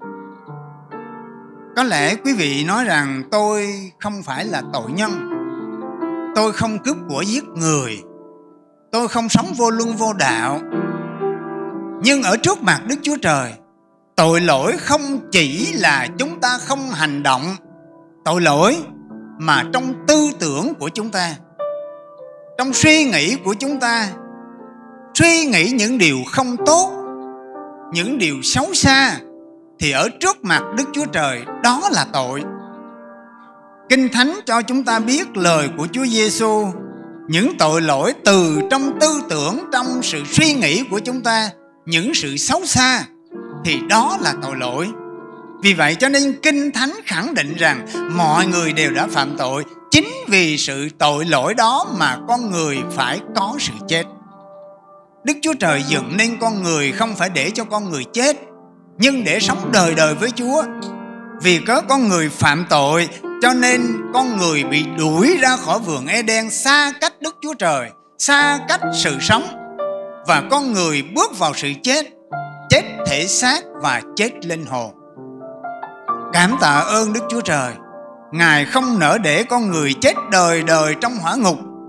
C: Có lẽ quý vị nói rằng tôi không phải là tội nhân, tôi không cướp của giết người, tôi không sống vô luân vô đạo. Nhưng ở trước mặt Đức Chúa Trời, tội lỗi không chỉ là chúng ta không hành động tội lỗi, mà trong tư tưởng của chúng ta, trong suy nghĩ của chúng ta, suy nghĩ những điều không tốt, những điều xấu xa, thì ở trước mặt Đức Chúa Trời đó là tội. Kinh Thánh cho chúng ta biết lời của Chúa Giêsu, những tội lỗi từ trong tư tưởng, trong sự suy nghĩ của chúng ta, những sự xấu xa, thì đó là tội lỗi. Vì vậy cho nên Kinh Thánh khẳng định rằng mọi người đều đã phạm tội. Chính vì sự tội lỗi đó mà con người phải có sự chết. Đức Chúa Trời dựng nên con người không phải để cho con người chết, nhưng để sống đời đời với Chúa. Vì cớ con người phạm tội, cho nên con người bị đuổi ra khỏi vườn Eden, xa cách Đức Chúa Trời, xa cách sự sống. Và con người bước vào sự chết, chết thể xác và chết linh hồn. Cảm tạ ơn Đức Chúa Trời, Ngài không nỡ để con người chết đời đời trong hỏa ngục,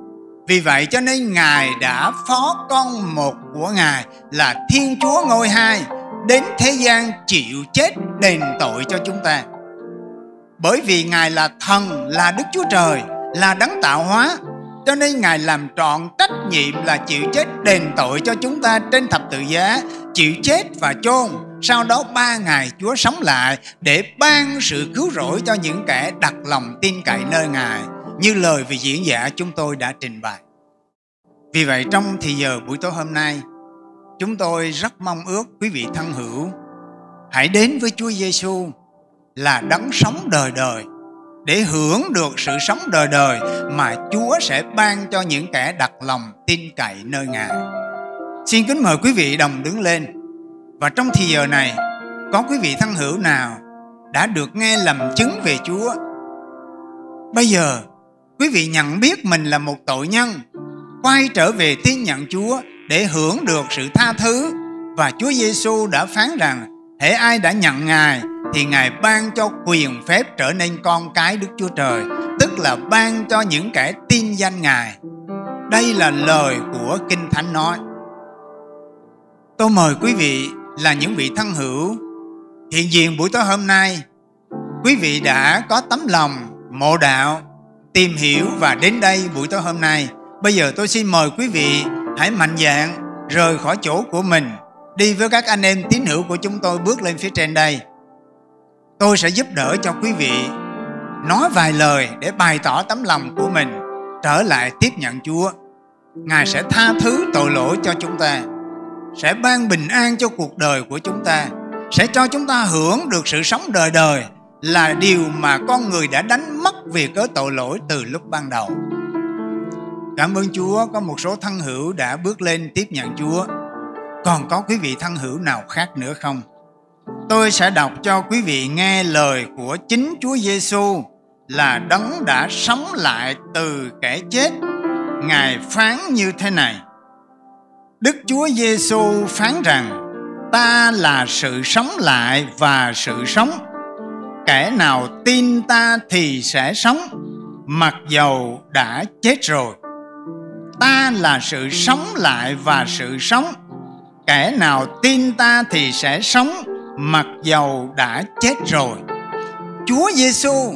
C: Vì vậy cho nên Ngài đã phó con một của Ngài là Thiên Chúa ngôi hai đến thế gian chịu chết đền tội cho chúng ta. Bởi vì Ngài là thần, là Đức Chúa Trời, là đấng tạo hóa, cho nên Ngài làm trọn trách nhiệm là chịu chết đền tội cho chúng ta trên thập tự giá, chịu chết và chôn. Sau đó ba ngày Chúa sống lại để ban sự cứu rỗi cho những kẻ đặt lòng tin cậy nơi Ngài, như lời vị diễn giả chúng tôi đã trình bày. Vì vậy trong thì giờ buổi tối hôm nay, chúng tôi rất mong ước quý vị thân hữu hãy đến với Chúa Giêsu là đấng sống đời đời, để hưởng được sự sống đời đời mà Chúa sẽ ban cho những kẻ đặt lòng tin cậy nơi Ngài. Xin kính mời quý vị đồng đứng lên. Và trong thì giờ này, có quý vị thân hữu nào đã được nghe lầm chứng về Chúa? Bây giờ quý vị nhận biết mình là một tội nhân, quay trở về tin nhận Chúa để hưởng được sự tha thứ. Và Chúa Giêsu đã phán rằng hễ ai đã nhận Ngài thì Ngài ban cho quyền phép trở nên con cái Đức Chúa Trời, tức là ban cho những kẻ tin danh Ngài. Đây là lời của Kinh Thánh nói. Tôi mời quý vị là những vị thân hữu, hiện diện buổi tối hôm nay, quý vị đã có tấm lòng mộ đạo, tìm hiểu và đến đây buổi tối hôm nay. Bây giờ tôi xin mời quý vị hãy mạnh dạn rời khỏi chỗ của mình, đi với các anh em tín hữu của chúng tôi bước lên phía trên đây. Tôi sẽ giúp đỡ cho quý vị nói vài lời để bày tỏ tấm lòng của mình, trở lại tiếp nhận Chúa. Ngài sẽ tha thứ tội lỗi cho chúng ta, sẽ ban bình an cho cuộc đời của chúng ta, sẽ cho chúng ta hưởng được sự sống đời đời, là điều mà con người đã đánh mất vì cớ tội lỗi từ lúc ban đầu. Cảm ơn Chúa, có một số thân hữu đã bước lên tiếp nhận Chúa. Còn có quý vị thân hữu nào khác nữa không? Tôi sẽ đọc cho quý vị nghe lời của chính Chúa Giêsu, là đấng đã sống lại từ kẻ chết. Ngài phán như thế này: Đức Chúa Giêsu phán rằng, ta là sự sống lại và sự sống. Kẻ nào tin ta thì sẽ sống, mặc dầu đã chết rồi. Ta là sự sống lại và sự sống. Kẻ nào tin ta thì sẽ sống, mặc dầu đã chết rồi. Chúa Giêsu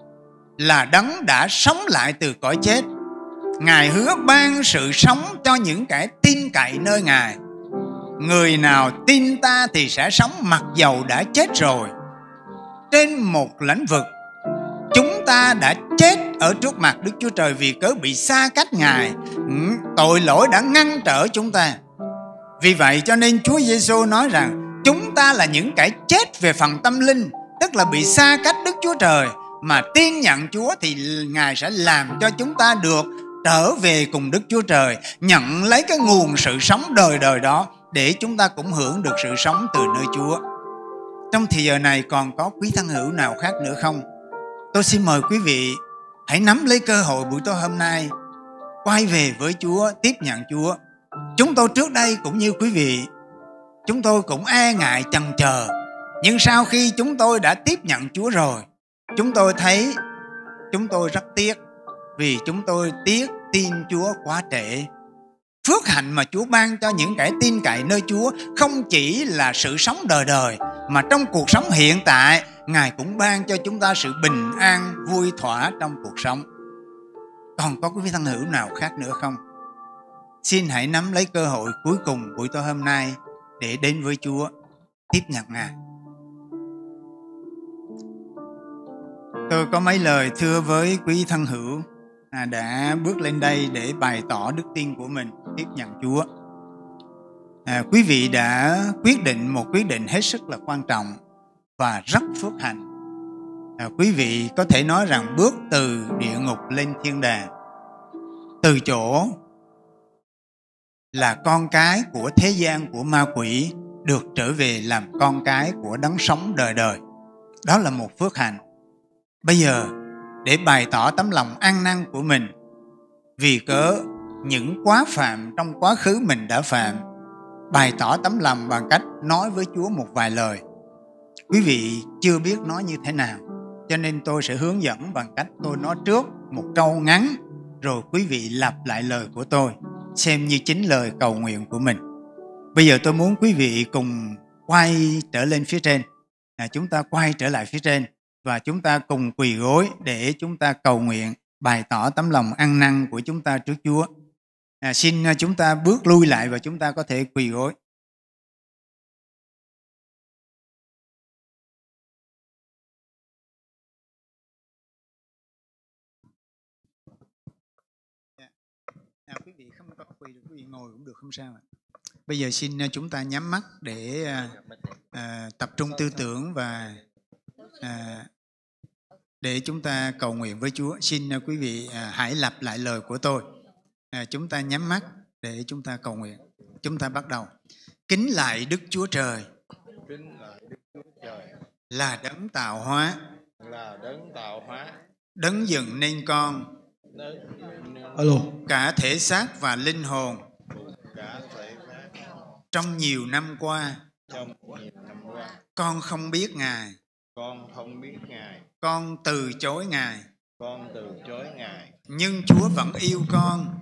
C: là đấng đã sống lại từ cõi chết. Ngài hứa ban sự sống cho những kẻ tin cậy nơi Ngài. Người nào tin ta thì sẽ sống mặc dầu đã chết rồi. Trên một lĩnh vực, chúng ta đã chết ở trước mặt Đức Chúa Trời vì cớ bị xa cách Ngài. Tội lỗi đã ngăn trở chúng ta. Vì vậy cho nên Chúa Giêsu nói rằng chúng ta là những kẻ chết về phần tâm linh, tức là bị xa cách Đức Chúa Trời. Mà tin nhận Chúa thì Ngài sẽ làm cho chúng ta được trở về cùng Đức Chúa Trời, nhận lấy cái nguồn sự sống đời đời đó, để chúng ta cũng hưởng được sự sống từ nơi Chúa. Trong thì giờ này còn có quý thân hữu nào khác nữa không? Tôi xin mời quý vị hãy nắm lấy cơ hội buổi tối hôm nay, quay về với Chúa, tiếp nhận Chúa. Chúng tôi trước đây cũng như quý vị, chúng tôi cũng e ngại chần chờ. Nhưng sau khi chúng tôi đã tiếp nhận Chúa rồi, chúng tôi thấy chúng tôi rất tiếc, vì chúng tôi tiếc tin Chúa quá trễ. Phước hạnh mà Chúa ban cho những kẻ tin cậy nơi Chúa không chỉ là sự sống đời đời, mà trong cuộc sống hiện tại, Ngài cũng ban cho chúng ta sự bình an, vui thỏa trong cuộc sống. Còn có quý vị thân hữu nào khác nữa không? Xin hãy nắm lấy cơ hội cuối cùng buổi tối hôm nay để đến với Chúa, tiếp nhận Ngài. Tôi có mấy lời thưa với quý thân hữu đã bước lên đây để bày tỏ đức tin của mình, tiếp nhận Chúa. À, quý vị đã quyết định một quyết định hết sức là quan trọng và rất phước hạnh. À, quý vị có thể nói rằng bước từ địa ngục lên thiên đàng, từ chỗ là con cái của thế gian, của ma quỷ, được trở về làm con cái của đấng sống đời đời. Đó là một phước hạnh. Bây giờ để bày tỏ tấm lòng ăn năn của mình vì cớ những quá phạm trong quá khứ mình đã phạm, bày tỏ tấm lòng bằng cách nói với Chúa một vài lời. Quý vị chưa biết nói như thế nào, cho nên tôi sẽ hướng dẫn bằng cách tôi nói trước một câu ngắn, rồi quý vị lặp lại lời của tôi, xem như chính lời cầu nguyện của mình. Bây giờ tôi muốn quý vị cùng quay trở lên phía trên. À, chúng ta quay trở lại phía trên và chúng ta cùng quỳ gối để chúng ta cầu nguyện, bày tỏ tấm lòng ăn năn của chúng ta trước Chúa. À, xin chúng ta bước lui lại và chúng ta có thể quỳ gối. À, quý vị không có quỳ được, quý vị ngồi cũng được, không sao ạ. Bây giờ xin chúng ta nhắm mắt để à, à, tập trung tư tưởng và à, để chúng ta cầu nguyện với Chúa. Xin à, quý vị à, hãy lặp lại lời của tôi. À, chúng ta nhắm mắt để chúng ta cầu nguyện. Chúng ta bắt đầu. Kính lại Đức Chúa Trời,
F: Kính lại Đức Chúa Trời,
C: là đấng tạo hóa,
F: là đấng tạo hóa,
C: đấng dựng nên con,
F: đấng dựng nên
I: Alo.
C: cả thể xác và linh hồn
F: cả thể xác.
C: trong nhiều năm qua.
F: Trong nhiều năm qua,
C: Con không biết Ngài,
F: con không biết Ngài,
C: con từ chối Ngài,
F: con từ chối Ngài,
C: nhưng Chúa vẫn yêu con,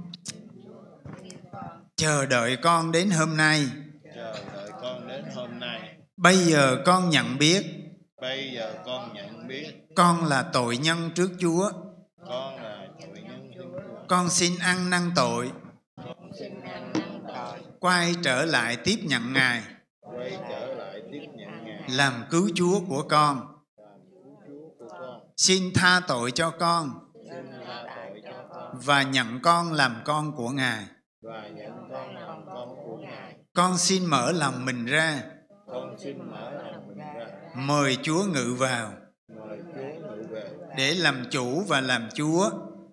C: chờ đợi con đến hôm nay.
F: chờ đợi con đến hôm nay.
C: Bây giờ con nhận biết
F: Bây giờ con nhận biết
C: con là tội nhân trước Chúa.
F: con là tội nhân trước Chúa.
C: Con xin ăn năn tội,
F: Con xin ăn năn tội,
C: quay trở lại tiếp nhận Ngài
F: quay trở lại tiếp nhận Ngài
C: làm cứu Chúa của con.
F: làm cứu Chúa của con.
C: Xin tha tội cho con
F: Xin tha tội cho con
C: và nhận con làm con của Ngài.
F: và nhận con làm con của Ngài.
C: Con xin mở lòng mình ra,
F: Con xin mở lòng mình ra,
C: mời Chúa ngự vào
F: mời Chúa ngự về,
C: để làm chủ và làm Chúa,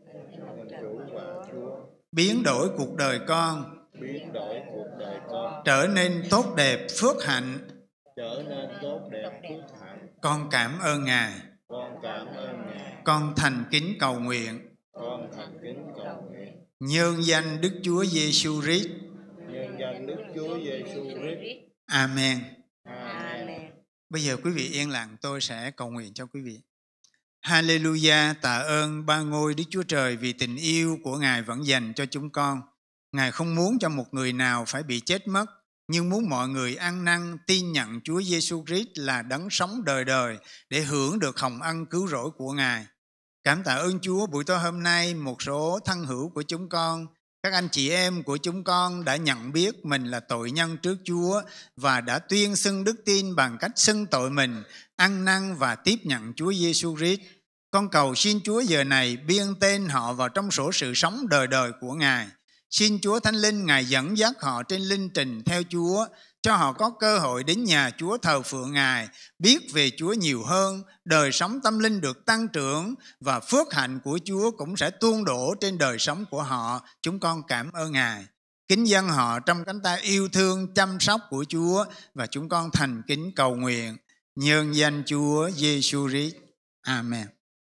F: làm chủ và Chúa,
C: biến đổi cuộc đời con
F: biến đổi cuộc đời con
C: trở nên tốt đẹp phước hạnh.
F: trở nên tốt đẹp phước hạnh.
C: Con cảm ơn Ngài.
F: Con cảm ơn Ngài.
C: Con thành kính cầu nguyện
F: Con thành kính cầu nguyện
C: nhân danh Đức Chúa Giêsu Christ.
F: nhân danh Đức Chúa Giêsu Christ.
C: Amen.
F: Amen.
C: Bây giờ quý vị yên lặng, tôi sẽ cầu nguyện cho quý vị. Hallelujah, tạ ơn ba ngôi Đức Chúa Trời vì tình yêu của Ngài vẫn dành cho chúng con. Ngài không muốn cho một người nào phải bị chết mất, nhưng muốn mọi người ăn năn tin nhận Chúa Giêsu Christ là đấng sống đời đời để hưởng được hồng ân cứu rỗi của Ngài. Cảm tạ ơn Chúa, buổi tối hôm nay một số thân hữu của chúng con, các anh chị em của chúng con đã nhận biết mình là tội nhân trước Chúa và đã tuyên xưng đức tin bằng cách xưng tội mình, ăn năn và tiếp nhận Chúa Giêsu Christ. Con cầu xin Chúa giờ này biên tên họ vào trong sổ sự sống đời đời của Ngài. Xin Chúa Thánh Linh Ngài dẫn dắt họ trên linh trình theo Chúa, cho họ có cơ hội đến nhà Chúa thờ phượng Ngài, biết về Chúa nhiều hơn, đời sống tâm linh được tăng trưởng và phước hạnh của Chúa cũng sẽ tuôn đổ trên đời sống của họ. Chúng con cảm ơn Ngài. Kính dâng họ trong cánh tay yêu thương chăm sóc của Chúa và chúng con thành kính cầu nguyện nhân danh Chúa Giêsu Christ. Amen.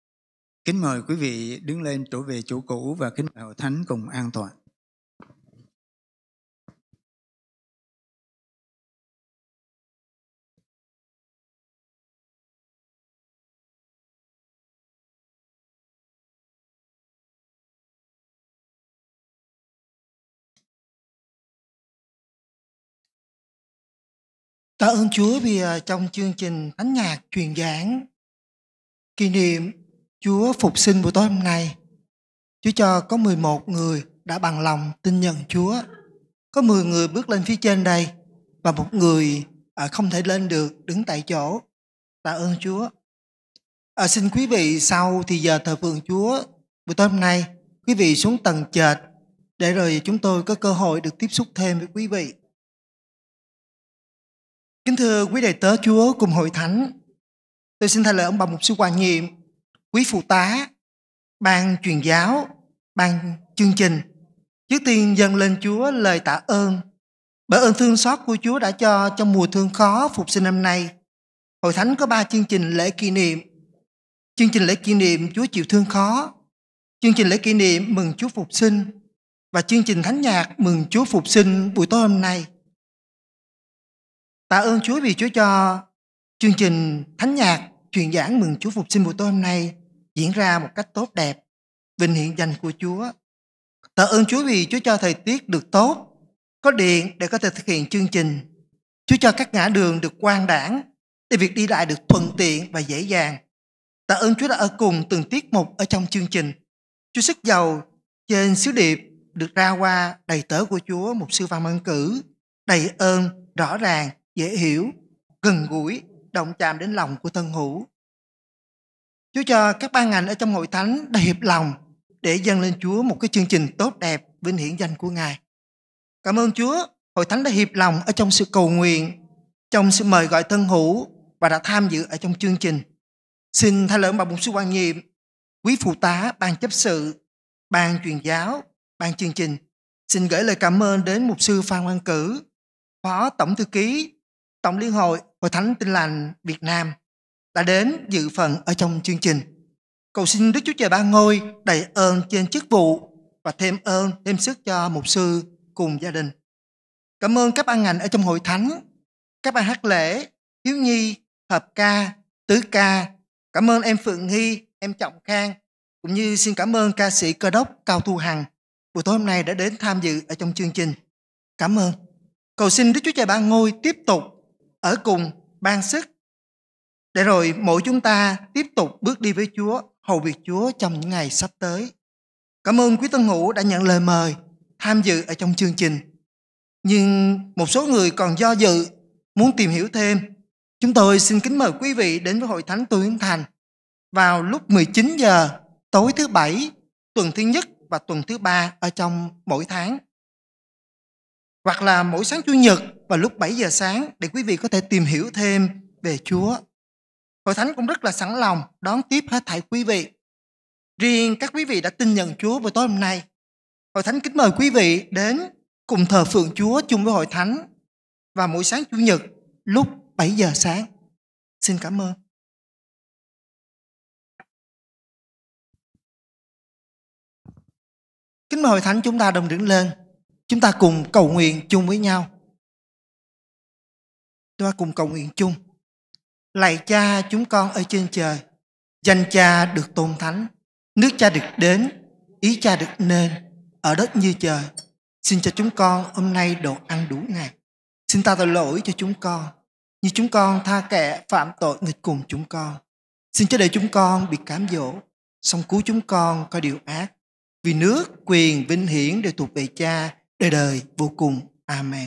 C: Kính mời quý vị đứng lên trở về chỗ cũ và kính mời hội thánh cùng an toàn.
I: Tạ ơn Chúa vì trong chương trình thánh nhạc truyền giảng kỷ niệm Chúa phục sinh buổi tối hôm nay, Chúa cho có mười một người đã bằng lòng tin nhận Chúa. Có mười người bước lên phía trên đây và một người không thể lên được, đứng tại chỗ. Tạ ơn Chúa. À, xin quý vị sau thì giờ thờ phượng Chúa buổi tối hôm nay, quý vị xuống tầng trệt để rồi chúng tôi có cơ hội được tiếp xúc thêm với quý vị. Kính thưa quý đầy tớ Chúa cùng hội thánh, tôi xin thay lời ông bà mục sư Hoàng Nhiệm, quý phụ tá, ban truyền giáo, ban chương trình. Trước tiên dâng lên Chúa lời tạ ơn bởi ơn thương xót của Chúa đã cho trong mùa thương khó phục sinh năm nay. Hội thánh có ba chương trình lễ kỷ niệm. Chương trình lễ kỷ niệm Chúa chịu thương khó, chương trình lễ kỷ niệm mừng Chúa phục sinh và chương trình thánh nhạc mừng Chúa phục sinh buổi tối hôm nay. Tạ ơn Chúa vì Chúa cho chương trình thánh nhạc truyền giảng mừng Chúa phục sinh buổi tối hôm nay diễn ra một cách tốt đẹp, vinh hiển danh của Chúa. Tạ ơn Chúa vì Chúa cho thời tiết được tốt, có điện để có thể thực hiện chương trình. Chúa cho các ngã đường được quang đãng để việc đi lại được thuận tiện và dễ dàng. Tạ ơn Chúa đã ở cùng từng tiết mục ở trong chương trình. Chúa sức giàu trên sứ điệp được ra qua đầy tớ của Chúa, mục sư Phan Văn Cử, đầy ơn, rõ ràng, dễ hiểu, gần gũi, động chạm đến lòng của thân hữu. Chúa cho các ban ngành ở trong hội thánh đã hiệp lòng để dâng lên Chúa một cái chương trình tốt đẹp vinh hiển danh của Ngài. Cảm ơn Chúa, hội thánh đã hiệp lòng ở trong sự cầu nguyện, trong sự mời gọi thân hữu và đã tham dự ở trong chương trình. Xin thay lời ông bà mục sư quan nhiệm, quý phụ tá, ban chấp sự, ban truyền giáo, ban chương trình, xin gửi lời cảm ơn đến mục sư Phan Văn Cử, phó tổng thư ký Tổng liên hội Hội thánh Tin lành Việt Nam đã đến dự phần ở trong chương trình. Cầu xin Đức Chúa Trời Ba Ngôi đầy ơn trên chức vụ và thêm ơn, thêm sức cho mục sư cùng gia đình. Cảm ơn các ban ngành ở trong hội thánh, các ban hát lễ, thiếu nhi, hợp ca, tứ ca. Cảm ơn em Phượng Nghi, em Trọng Khang, cũng như xin cảm ơn ca sĩ Cơ đốc Cao Thu Hằng buổi tối hôm nay đã đến tham dự ở trong chương trình. Cảm ơn. Cầu xin Đức Chúa Trời Ba Ngôi tiếp tục ở cùng ban sức để rồi mỗi chúng ta tiếp tục bước đi với Chúa, hầu việc Chúa trong những ngày sắp tới. Cảm ơn quý tân hữu đã nhận lời mời tham dự ở trong chương trình. Nhưng một số người còn do dự, muốn tìm hiểu thêm. Chúng tôi xin kính mời quý vị đến với Hội Thánh Tô Hiến Thành vào lúc mười chín giờ tối thứ Bảy, tuần thứ nhất và tuần thứ ba ở trong mỗi tháng. Hoặc là mỗi sáng Chủ nhật vào lúc bảy giờ sáng để quý vị có thể tìm hiểu thêm về Chúa. Hội Thánh cũng rất là sẵn lòng đón tiếp hết thảy quý vị. Riêng các quý vị đã tin nhận Chúa buổi tối hôm nay, Hội Thánh kính mời quý vị đến cùng thờ phượng Chúa chung với Hội Thánh vào mỗi sáng Chủ nhật lúc bảy giờ sáng. Xin cảm ơn. Kính mời Hội Thánh chúng ta đồng đứng lên. Chúng ta cùng cầu nguyện chung với nhau. Chúng ta cùng cầu nguyện chung. Lạy Cha chúng con ở trên trời, danh Cha được tôn thánh, nước Cha được đến, ý Cha được nên, ở đất như trời. Xin cho chúng con hôm nay đồ ăn đủ ngày. Xin tha tội lỗi cho chúng con, như chúng con tha kẻ phạm tội nghịch cùng chúng con. Xin cho để chúng con bị cám dỗ, song cứu chúng con coi điều ác. Vì nước, quyền, vinh hiển đều thuộc về Cha, đời đời vô cùng. Amen.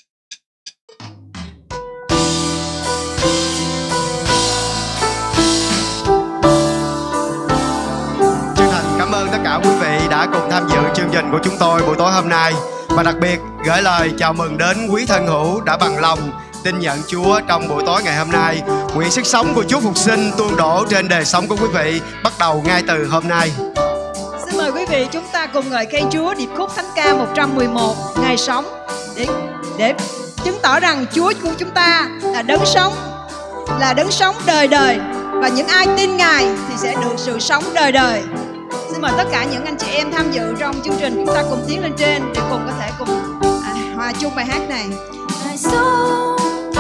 A: Chân thành cảm ơn tất cả quý vị đã cùng tham dự chương trình của chúng tôi buổi tối hôm nay. Và đặc biệt gửi lời chào mừng đến quý thân hữu đã bằng lòng tin nhận Chúa trong buổi tối ngày hôm nay. Nguyện sức sống của Chúa Phục Sinh tuôn đổ trên đời sống của quý vị bắt đầu ngay từ hôm nay.
B: Xin mời quý vị chúng ta cùng ngợi khen Chúa điệp khúc Thánh ca một trăm mười một Ngày sống để để chứng tỏ rằng Chúa của chúng ta là đấng sống, là đấng sống đời đời, và những ai tin Ngài thì sẽ được sự sống đời đời. Xin mời tất cả những anh chị em tham dự trong chương trình chúng ta cùng tiến lên trên để cùng có thể cùng à, hòa chung bài hát này.
E: Ngài sống,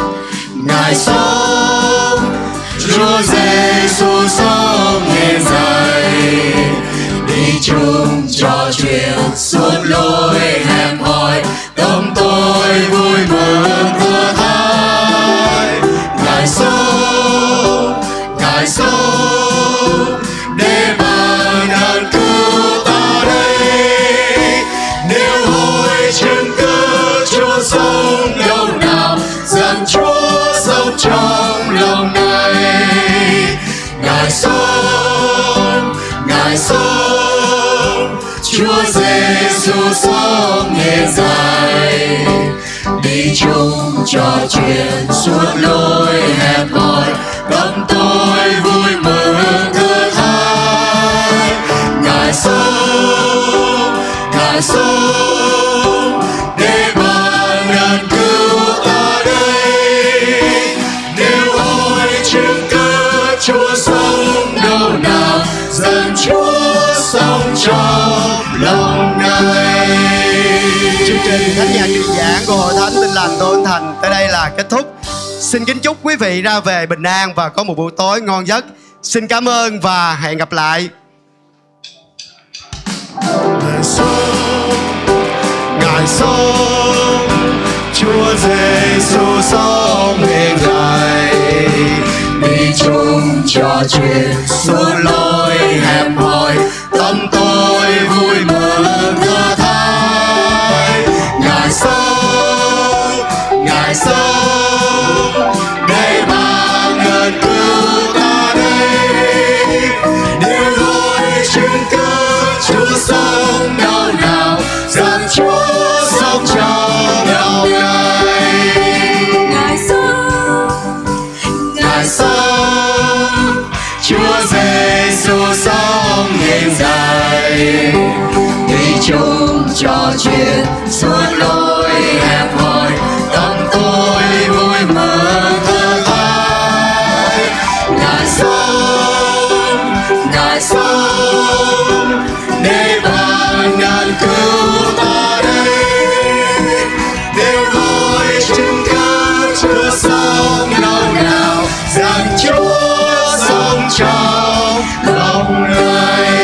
F: Ngài sống, Chúa Giêsu sống hiện dậy, đi chung trò chuyện suốt lối hẹp hòi, tâm tôi vui mừng thưa Thầy. Ngài sống, Ngài sống, để ban ơn cứu ta đây. Nếu hồi chứng cứ Chúa sống đâu nào, rằng Chúa sống trong lòng này. Ngài sống, Ngài sống, Chúa Giêsu sống hiện dậy, đi chung trò chuyện suốt lối hẹp hòi, tâm tôi vui mừng thưa Thầy. Ngài sống, Ngài sống, để ban ơn cứu ta đây. Nếu ôi chứng cứ Chúa sống đâu nào, rằng Chúa sống trong lòng này.
A: Chương trình Thánh nhạc truyền giảng của Hội Thánh Tin lành Tô Hiến Thành tới đây là kết thúc. Xin kính chúc quý vị ra về bình an và có một buổi tối ngon giấc. Xin cảm ơn và hẹn gặp lại.
F: Ngài sống, Ngài sống, Chúa Giêsu sống hiện tại, đi chung trò chuyện suốt lối hẹp hòi, tâm tôi vui mừng thơ thái. Ngài sống, Ngài sống, để ban ơn cứu ta đây. Nếu gọi chứng cứ Chúa sống đâu nào, rằng Chúa sống trong lòng Ngài.
H: Ngài sống,
F: Ngài sống, Chúa Giêsu sống hiện tại, đi chung trò chuyện suốt lối hẹp hòi, tâm tôi vui mừng thơ thái. Ngài sống, Ngài sống, để ban ngàn cứu ta đây. Nếu gọi chứng cứ Chúa sống đâu nào, rằng Chúa sống trong lòng Ngài.